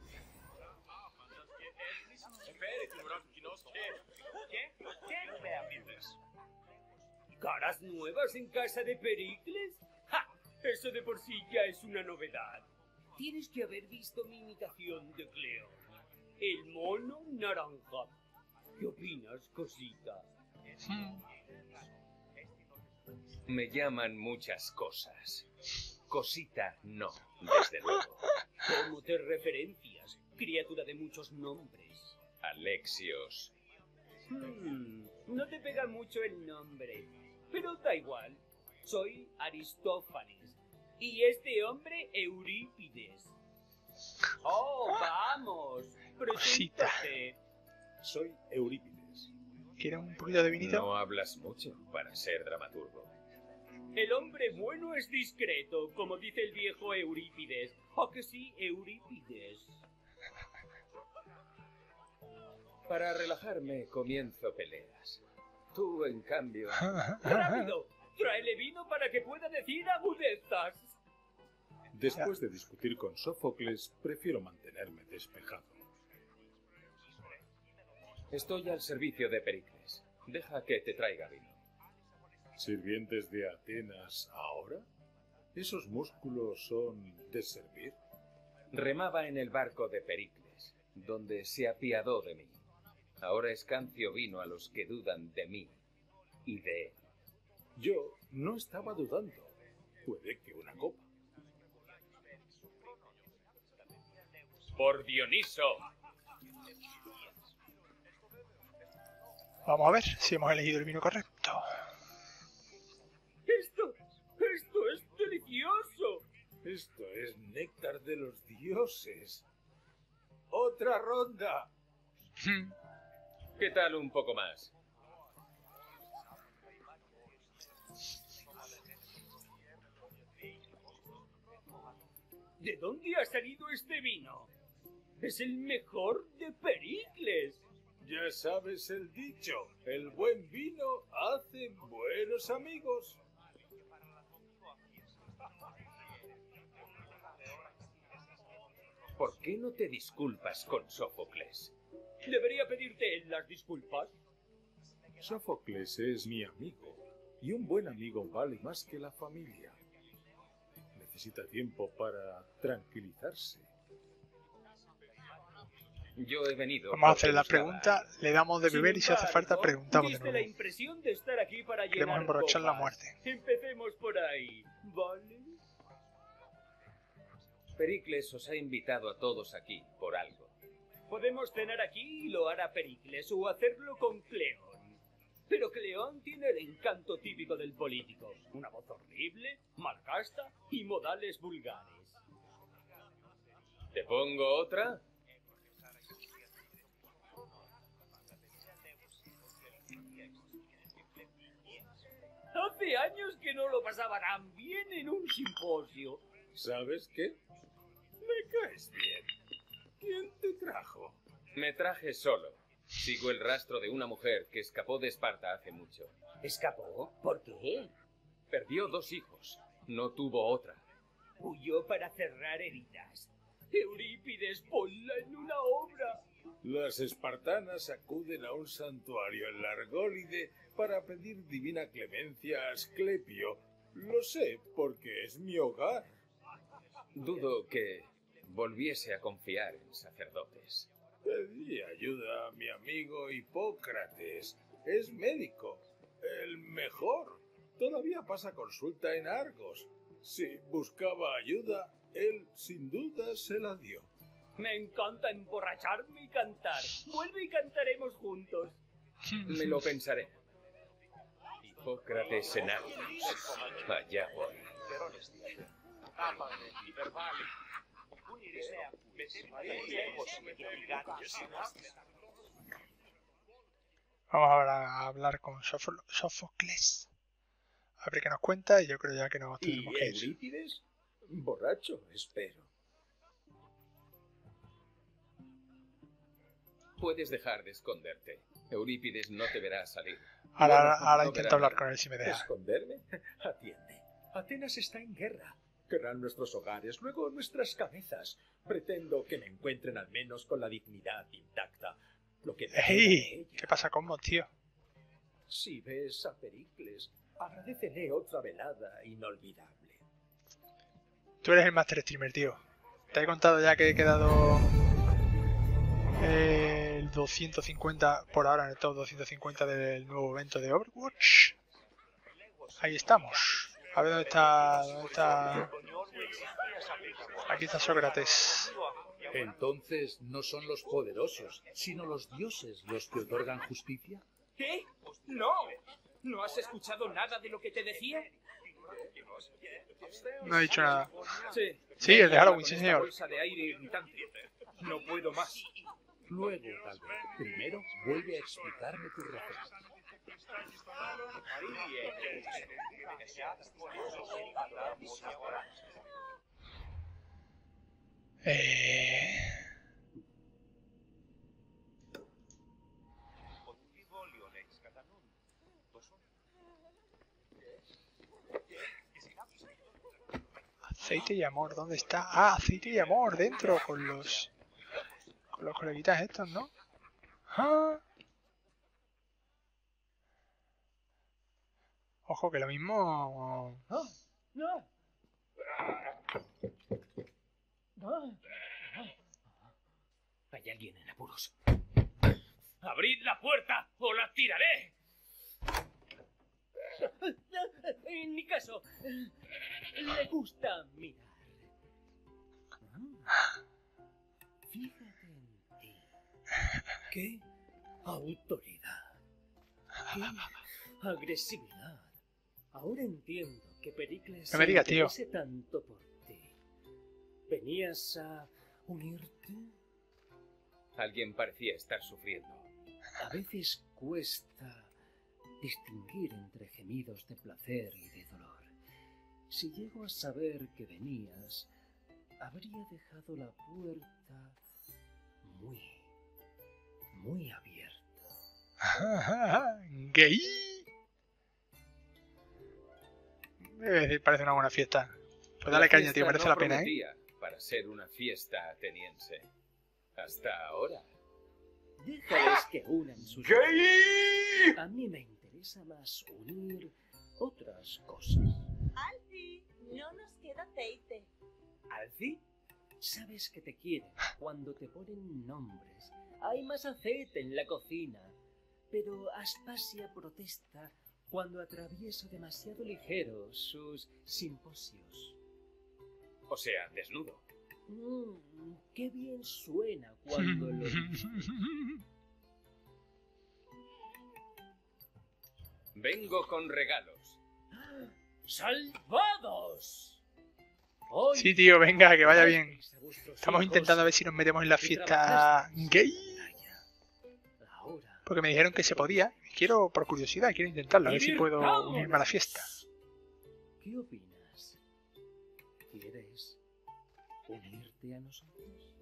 S19: ¿Caras nuevas en casa de Pericles? ¡Ja! Eso de por sí ya es una novedad. Tienes que haber visto mi imitación de Cleo. El mono naranja. ¿Qué opinas, cosita?
S3: Me llaman muchas cosas. Cosita no, desde luego.
S19: ¿Cómo te referencias, criatura de muchos nombres?
S3: Alexios.
S19: Hmm, no te pega mucho el nombre, pero da igual. Soy Aristófanes y este hombre Eurípides. ¡Oh, vamos!
S1: Cosita.
S19: Preséntate.
S9: Soy Eurípides.
S1: ¿Quiere un poquito de vinito?
S3: No hablas mucho para ser dramaturgo.
S19: El hombre bueno es discreto, como dice el viejo Eurípides. ¿A que sí, Eurípides?
S3: Para relajarme comienzo peleas. Tú, en cambio...
S19: ¡Rápido! ¡Tráele vino para que pueda decir agudezas!
S9: Después de discutir con Sófocles, prefiero mantenerme despejado.
S3: Estoy al servicio de Pericles. Deja que te traiga vino.
S9: ¿Sirvientes de Atenas ahora? ¿Esos músculos son de servir?
S3: Remaba en el barco de Pericles, donde se apiadó de mí. Ahora escancio vino a los que dudan de mí y de él.
S9: Yo no estaba dudando. Puede que una copa.
S3: ¡Por Dioniso!
S1: Vamos a ver si hemos elegido el vino correcto.
S19: ¡Esto! ¡Esto es delicioso!
S9: Esto es néctar de los dioses. ¡Otra ronda!
S3: ¿Qué tal un poco más?
S19: ¿De dónde ha salido este vino? ¡Es el mejor de Pericles!
S9: Ya sabes el dicho, el buen vino hace buenos amigos.
S3: ¿Por qué no te disculpas con Sófocles?
S19: ¿Debería pedirte él las disculpas?
S9: Sófocles es mi amigo, y un buen amigo vale más que la familia. Necesita tiempo para tranquilizarse.
S3: Yo he venido...
S1: Vamos a hacer la pregunta, le damos de beber y si hace falta preguntamos de
S19: Diste la
S1: nuevo.
S19: impresión de estar aquí para
S1: Queremos
S19: llenar
S1: emborrachar la
S19: copas.
S1: muerte.
S19: Empecemos por ahí, ¿vale?
S3: Pericles os ha invitado a todos aquí por algo.
S19: Podemos cenar aquí y lo hará Pericles, o hacerlo con Cleón. Pero Cleón tiene el encanto típico del político. Una voz horrible, malcasta y modales vulgares.
S3: ¿Te pongo otra?
S19: Hace años que no lo pasaba tan bien en un simposio.
S9: ¿Sabes qué? Me caes bien. ¿Quién te trajo?
S3: Me traje solo. Sigo el rastro de una mujer que escapó de Esparta hace mucho.
S19: ¿Escapó? ¿Por qué?
S3: Perdió dos hijos. No tuvo otra.
S19: Huyó para cerrar heridas. Eurípides, ponla en una obra.
S9: Las espartanas acuden a un santuario en la Argólide para pedir divina clemencia a Asclepio. Lo sé, porque es mi hogar.
S3: Dudo que volviese a confiar en sacerdotes.
S9: Pedí ayuda a mi amigo Hipócrates. Es médico. El mejor. Todavía pasa consulta en Argos. Si buscaba ayuda, él sin duda se la dio.
S19: Me encanta emborracharme y cantar. Vuelve y cantaremos juntos.
S3: Me lo pensaré. Hipócrates en Argos. Allá voy.
S1: Vamos ahora a hablar con Sófo- Sófocles. A ver qué nos cuenta y yo creo ya que nos
S6: ¿Y
S1: tendremos que ir.
S6: Eurípides? Borracho, espero.
S3: Puedes dejar de esconderte. Eurípides no te verá salir.
S1: Ahora,
S3: Bueno,
S1: ahora
S3: no
S1: intento
S3: verá
S1: hablar
S3: nada.
S1: con él si me deja.
S6: ¿Esconderme? Atiende. Atenas está en guerra. Querrán nuestros hogares, luego nuestras cabezas. Pretendo que me encuentren al menos con la dignidad intacta. Lo que me queda de
S1: ¡Ey!
S6: ella.
S1: ¿Qué pasa con Mos, tío?
S6: Si ves a Pericles, agradécele otra velada inolvidable.
S1: Tú eres el Master Streamer, tío. Te he contado ya que he quedado eh, el doscientos cincuenta por ahora en el top doscientos cincuenta del nuevo evento de Overwatch. Ahí estamos. A ver dónde está, dónde está. Aquí está Sócrates.
S9: Entonces no son los poderosos, sino los dioses los que otorgan justicia.
S19: ¿Qué? No. ¿No has escuchado nada de lo que te decía?
S1: No he dicho nada.
S19: Sí.
S1: Sí, el de Halloween, sí,
S19: Con esta
S1: señor.
S19: bolsa de aire irritante. No puedo más.
S9: Luego, tal vez. Primero, vuelve a explicarme tus razones.
S1: Eh... Aceite y amor, ¿dónde está? Ah, aceite y amor, dentro, con los... Con los coleguitas estos, ¿no? ¡Ah! Ojo, que lo mismo...
S19: ¡No! ¡No! ¡No!
S5: Hay alguien en apuros. ¡Abrid la puerta o la tiraré!
S19: En mi caso, le gusta mirar.
S2: Fíjate en ti. ¡Qué autoridad! ¡Qué agresividad! Ahora entiendo que Pericles
S1: No me digas,
S2: se
S1: tío.
S2: interese tanto por ti. ¿Venías a unirte?
S3: Alguien parecía estar sufriendo.
S2: A veces cuesta distinguir entre gemidos de placer y de dolor. Si llego a saber que venías, habría dejado la puerta muy, muy abierta.
S1: ¡Gay! Debe decir, parece una buena fiesta. Pues dale caña, tío, merece la pena, ¿eh?
S3: Para ser una fiesta ateniense. Hasta ahora.
S2: Déjales que unan sus...
S12: ¡Gay!
S2: A mí me interesa más unir otras cosas.
S13: Alfie, no nos queda aceite.
S2: ¿Alfie? Sabes que te quieren cuando te ponen nombres. Hay más aceite en la cocina. Pero Aspasia protesta cuando atravieso demasiado ligero sus simposios.
S3: O sea, desnudo.
S2: Mmm, qué bien suena cuando lo dices.
S3: Vengo con regalos.
S2: ¡Salvados! Hoy
S1: Sí, tío, venga, que vaya bien.
S2: traéis a vuestros
S1: Estamos
S2: hijos
S1: intentando a ver si nos metemos en la
S2: y
S1: fiesta
S2: trabajasteis
S1: gay.
S2: en la playa. Ahora
S1: Porque me dijeron que se podía. Quiero, por curiosidad, quiero intentarlo, a ver si puedo unirme a la fiesta.
S2: ¿qué opinas? ¿Quieres unirte a nosotros?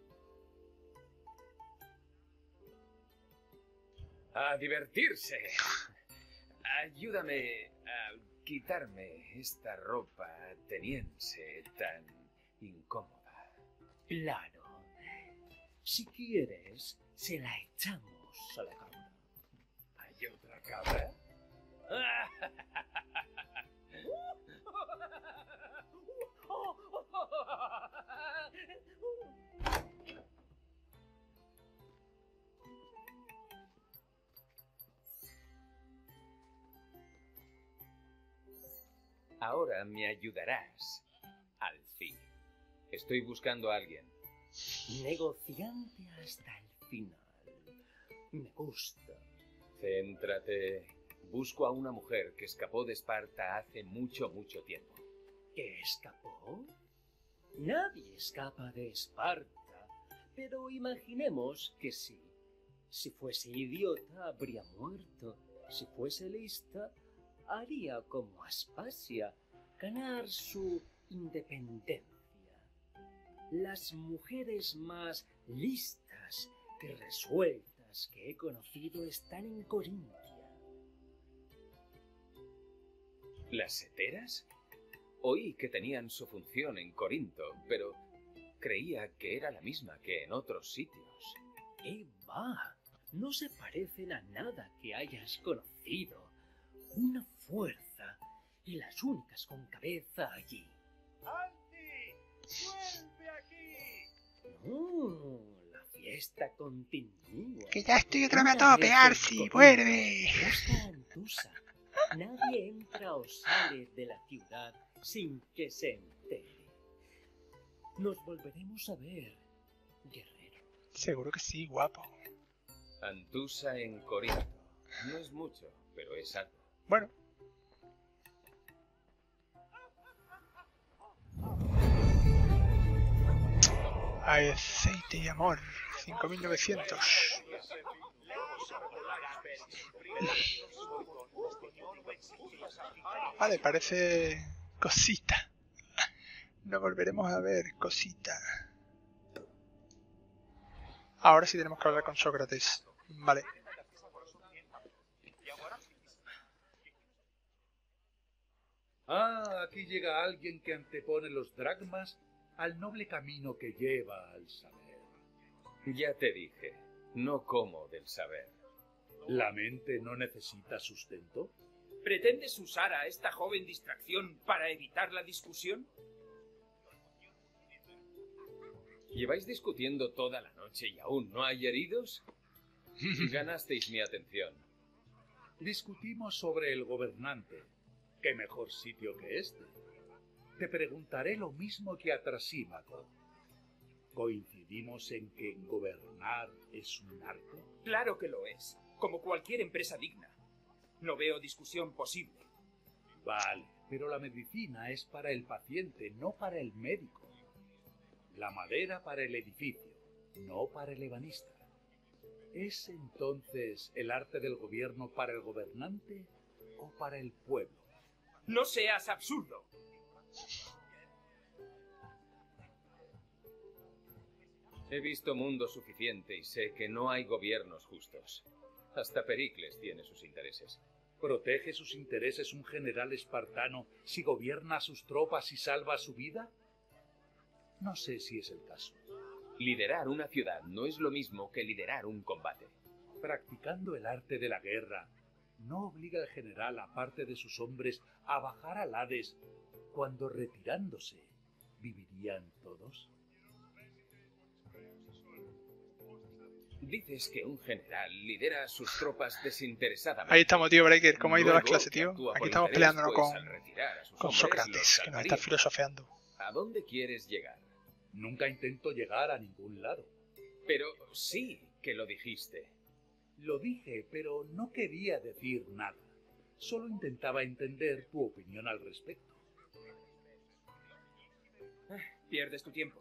S3: A divertirse. Ayúdame a quitarme esta ropa ateniense tan incómoda.
S2: Claro. Si quieres, se la echamos a la cabra.
S3: ¿Hay otra cabra? Ahora me ayudarás, Alfie. Estoy buscando a alguien.
S2: Negociante hasta el final. Me gusta.
S3: Céntrate. Busco a una mujer que escapó de Esparta hace mucho, mucho tiempo.
S2: ¿Que escapó? Nadie escapa de Esparta, pero imaginemos que sí. Si fuese idiota, habría muerto. Si fuese lista, haría como Aspasia, ganar su independencia. Las mujeres más listas y resueltas que he conocido están en Corintia.
S3: ¿Las heteras? Oí que tenían su función en Corinto, pero creía que era la misma que en otros sitios.
S2: ¿Qué va? No se parecen a nada que hayas conocido. Una fuerza y las únicas con cabeza allí.
S8: ¡Alfie! ¡Vuelve aquí!
S2: No, la fiesta continúa.
S1: Que ya estoy otra vez a tope, Arsi, vuelve.
S2: Busca a Antusa. Nadie entra o sale de la ciudad sin que se entere. Nos volveremos a ver, guerrero.
S1: Seguro que sí, guapo.
S3: Antusa en Corinto. No es mucho, pero es algo.
S1: Bueno. Aceite y amor, cinco mil novecientos. Vale, parece cosita. Nos volveremos a ver, cosita. Ahora sí tenemos que hablar con Sócrates. Vale.
S9: Ah, aquí llega alguien que antepone los dracmas al noble camino que lleva al saber.
S3: Ya te dije, no como del saber.
S9: ¿La mente no necesita sustento?
S5: ¿Pretendes usar a esta joven distracción para evitar la discusión?
S3: ¿Lleváis discutiendo toda la noche y aún no hay heridos? Ganasteis mi atención.
S9: Discutimos sobre el gobernante. ¿Qué mejor sitio que este? Te preguntaré lo mismo que a Trasímaco. ¿Coincidimos en que gobernar es un arte?
S5: Claro que lo es, como cualquier empresa digna. No veo discusión posible.
S9: Vale, pero la medicina es para el paciente, no para el médico. La madera para el edificio, no para el ebanista. ¿Es entonces el arte del gobierno para el gobernante o para el pueblo?
S5: ¡No seas absurdo!
S3: He visto mundo suficiente y sé que no hay gobiernos justos. Hasta Pericles tiene sus intereses.
S9: ¿Protege sus intereses un general espartano si gobierna a sus tropas y salva su vida? No sé si es el caso.
S3: Liderar una ciudad no es lo mismo que liderar un combate.
S9: Practicando el arte de la guerra, ¿no obliga al general a parte de sus hombres a bajar al Hades cuando retirándose vivirían todos?
S3: Dices que un general lidera a sus tropas desinteresadamente.
S1: Ahí estamos, tío Breaker. ¿Cómo ha ido
S3: Luego,
S1: las clases, tío? Aquí estamos peleándonos
S3: pues,
S1: con, con
S3: hombres,
S1: Sócrates, que nos está filosofeando.
S3: ¿A dónde quieres llegar?
S9: Nunca intento llegar a ningún lado.
S3: Pero sí que lo dijiste.
S9: Lo dije, pero no quería decir nada. Solo intentaba entender tu opinión al respecto.
S5: Eh, pierdes tu tiempo.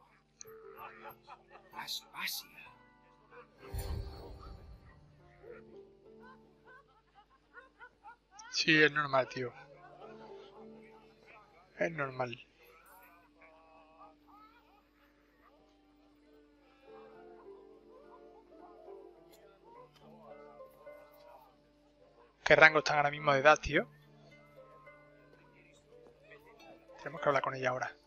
S5: Aspasia.
S1: Sí, es normal, tío. Es normal. ¿Qué rango están ahora mismo de edad, tío? Tenemos que hablar con ella ahora.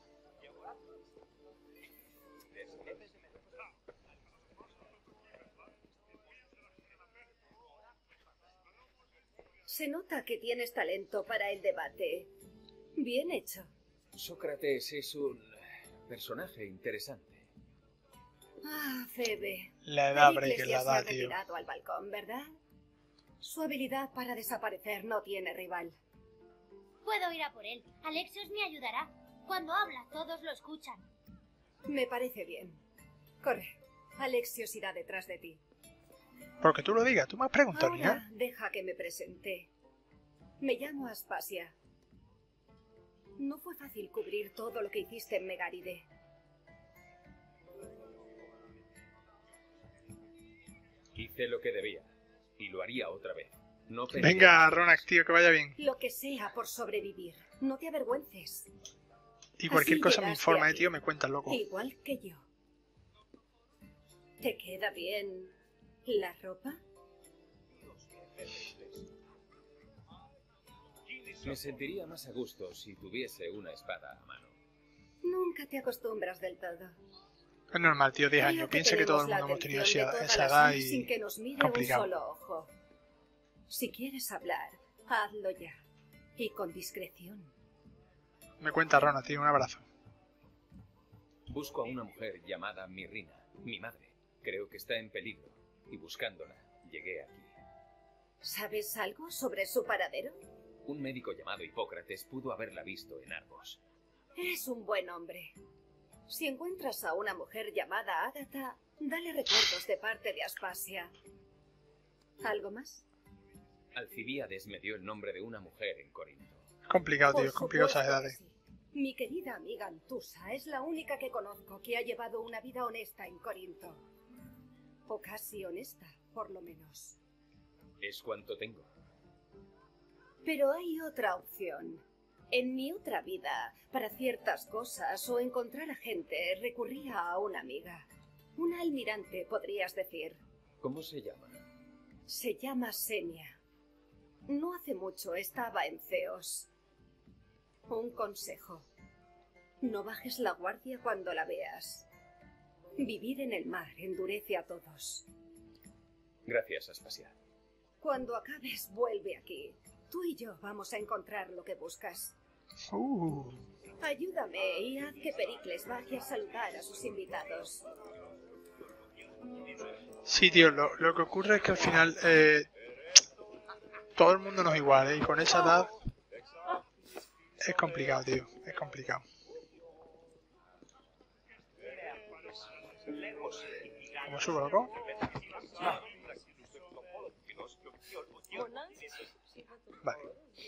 S15: Se nota que tienes talento para el debate. Bien hecho.
S3: Sócrates es un personaje interesante.
S15: Ah, Febe.
S1: La edad,
S15: Pericles
S1: Breaker,
S15: ya
S1: la
S15: se ha
S1: edad, tío.
S15: retirado al balcón, ¿verdad? Su habilidad para desaparecer no tiene rival.
S17: Puedo ir a por él. Alexios me ayudará. Cuando habla, todos lo escuchan.
S15: Me parece bien. Corre. Alexios irá detrás de ti.
S1: Porque tú lo digas, tú me has preguntado,
S15: Ahora,
S1: hija.
S15: deja que me presente. Me llamo Aspasia. No fue fácil cubrir todo lo que hiciste en Megáride.
S3: Hice lo que debía. Y lo haría otra vez. No
S1: Venga, Ronak, tío, que vaya bien.
S15: Lo que sea por sobrevivir. No te avergüences.
S1: Y cualquier
S15: Así
S1: cosa me
S15: llegaste
S1: informa, eh,
S15: aquí.
S1: tío, me cuentas, loco.
S15: Igual que yo. ¿Te queda bien la ropa?
S3: Me sentiría más a gusto si tuviese una espada a mano.
S15: Nunca te acostumbras del todo.
S1: Es normal, tío, diez años.
S15: Creo
S1: Piensa que todo el
S15: tenemos
S1: mundo
S15: la
S1: hemos tenido
S15: atención
S1: esa,
S15: de toda
S1: esa
S15: la
S1: edad
S15: sala sin que nos
S1: y
S15: mire
S1: complicado.
S15: un solo ojo. Si quieres hablar, hazlo ya. Y con discreción.
S1: Me cuenta Rona, tío, un abrazo.
S3: Busco a una mujer llamada Mirrina, mi madre. Creo que está en peligro. Y buscándola, llegué aquí.
S15: ¿Sabes algo sobre su paradero?
S3: Un médico llamado Hipócrates pudo haberla visto en Argos.
S15: Es un buen hombre. Si encuentras a una mujer llamada Ágata, dale recuerdos de parte de Aspasia. ¿Algo más?
S3: Alcibíades me dio el nombre de una mujer en Corinto.
S1: Complicado, tío,
S15: Por
S1: es complicado esas
S15: supuesto
S1: edades.
S15: que sí.
S20: Mi querida amiga Antusa es la única que conozco que ha llevado una vida honesta en Corinto. O casi honesta, por lo menos.
S3: Es cuanto tengo.
S20: Pero hay otra opción. En mi otra vida, para ciertas cosas o encontrar a gente, recurría a una amiga. Una almirante, podrías decir.
S3: ¿Cómo se llama?
S20: Se llama Senia. No hace mucho estaba en Ceos. Un consejo. No bajes la guardia cuando la veas. Vivir en el mar endurece a todos.
S3: Gracias, Aspasia.
S20: Cuando acabes, vuelve aquí. Tú y yo vamos a encontrar lo que buscas.
S1: Uh.
S20: Ayúdame y haz que Pericles vaya a saludar a sus invitados.
S1: Sí, tío, lo, lo que ocurre es que al final eh, todo el mundo no es igual, ¿eh? Y con esa edad es complicado, tío, es complicado. ¿Cómo subo, loco? Vale.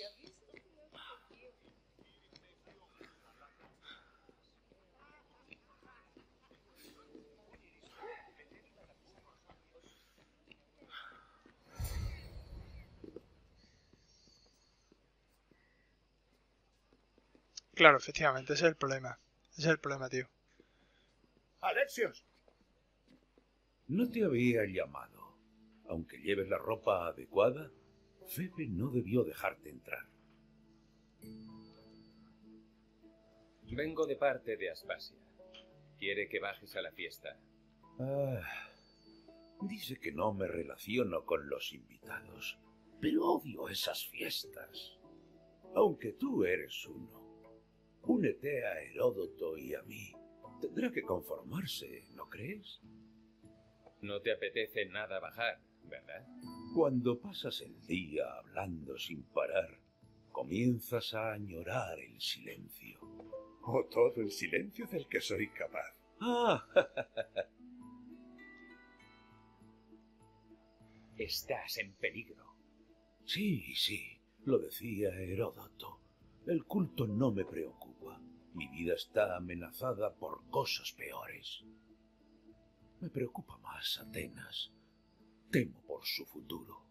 S1: Claro, efectivamente, ese es el problema. Ese es el problema, tío.
S9: ¡Alexios! No te había llamado. Aunque lleves la ropa adecuada, Febe no debió dejarte entrar.
S3: Vengo de parte de Aspasia. Quiere que bajes a la fiesta.
S9: Ah, dice que no me relaciono con los invitados, pero odio esas fiestas. Aunque tú eres uno. Únete a Heródoto y a mí. Tendrá que conformarse, ¿no crees?
S3: No te apetece nada bajar, ¿verdad?
S9: Cuando pasas el día hablando sin parar, comienzas a añorar el silencio. O todo el silencio del que soy capaz. Ah,
S3: Estás en peligro.
S9: Sí, sí, lo decía Heródoto. El culto no me preocupa. Mi vida está amenazada por cosas peores. Me preocupa más Atenas. Temo por su futuro.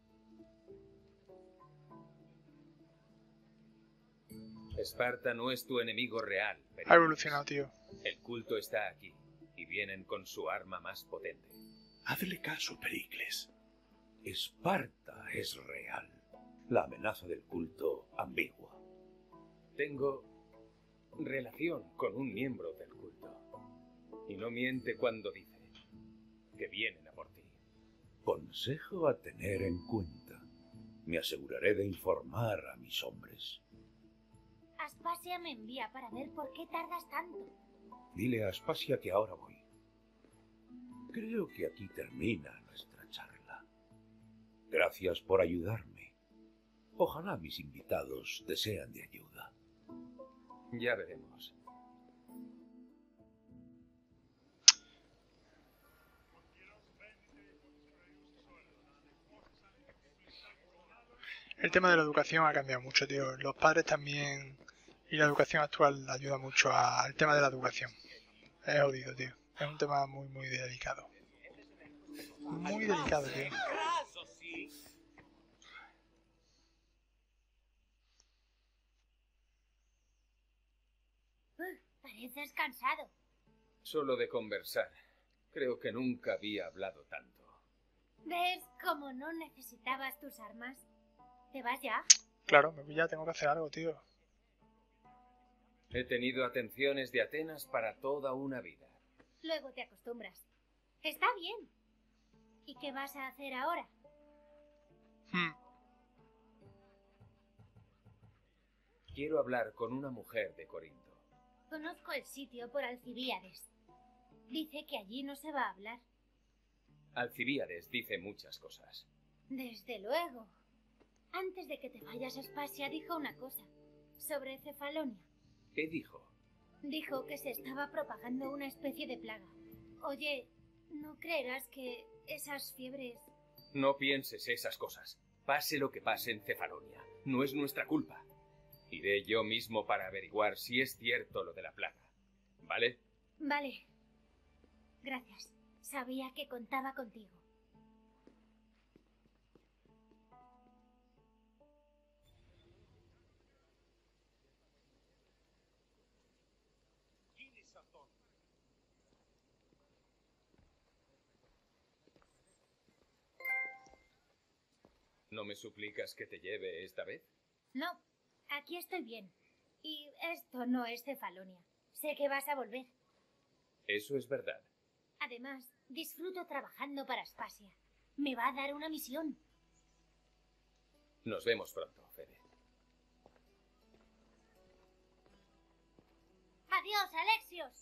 S3: Esparta no es tu enemigo real.
S1: Ha evolucionado, tío.
S3: El culto está aquí y vienen con su arma más potente.
S9: Hazle caso, Pericles. Esparta es real. La amenaza del culto ambigua.
S3: Tengo relación con un miembro del culto. Y no miente cuando dice que vienen a por ti.
S9: Consejo a tener en cuenta. Me aseguraré de informar a mis hombres.
S17: Aspasia me envía para ver por qué tardas tanto.
S9: Dile a Aspasia que ahora voy. Creo que aquí termina nuestra charla. Gracias por ayudarme. Ojalá mis invitados desean de ayuda.
S3: Ya veremos.
S1: El tema de la educación ha cambiado mucho, tío. Los padres también... Y la educación actual ayuda mucho al tema de la educación. Es jodido, tío. Es un tema muy, muy delicado. Muy delicado, tío.
S17: Pareces cansado.
S3: Solo de conversar. Creo que nunca había hablado tanto.
S17: ¿Ves cómo no necesitabas tus armas? ¿Te vas ya?
S1: Claro, me ya tengo que hacer algo, tío.
S3: He tenido atenciones de Atenas para toda una vida.
S17: Luego te acostumbras. Está bien. ¿Y qué vas a hacer ahora?
S1: Hmm.
S3: Quiero hablar con una mujer de Corinto.
S17: Conozco el sitio por Alcibíades. Dice que allí no se va a hablar.
S3: Alcibíades dice muchas cosas.
S17: Desde luego. Antes de que te vayas a Aspasia dijo una cosa. Sobre Cefalonia.
S3: ¿Qué dijo?
S17: Dijo que se estaba propagando una especie de plaga. Oye, ¿no creerás que esas fiebres...
S3: No pienses esas cosas. Pase lo que pase en Cefalonia. No es nuestra culpa. Iré yo mismo para averiguar si es cierto lo de la plaga. ¿Vale?
S17: Vale. Gracias. Sabía que contaba contigo.
S3: ¿No me suplicas que te lleve esta vez?
S17: No, aquí estoy bien. Y esto no es Cefalonia. Sé que vas a volver.
S3: Eso es verdad.
S17: Además, disfruto trabajando para Aspasia. Me va a dar una misión.
S3: Nos vemos pronto, Fede.
S17: Adiós, Alexios.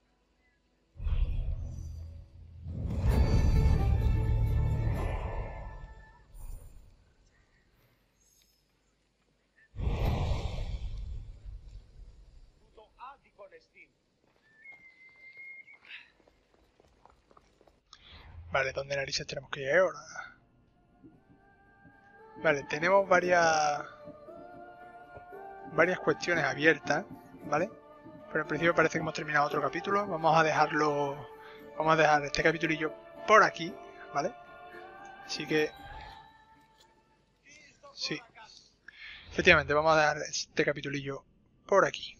S1: Vale, ¿dónde narices tenemos que ir ahora? Vale, tenemos varias varias cuestiones abiertas, ¿vale? Pero en principio parece que hemos terminado otro capítulo. Vamos a dejarlo, vamos a dejar este capitulillo por aquí, ¿vale? Así que sí, efectivamente vamos a dejar este capitulillo por aquí.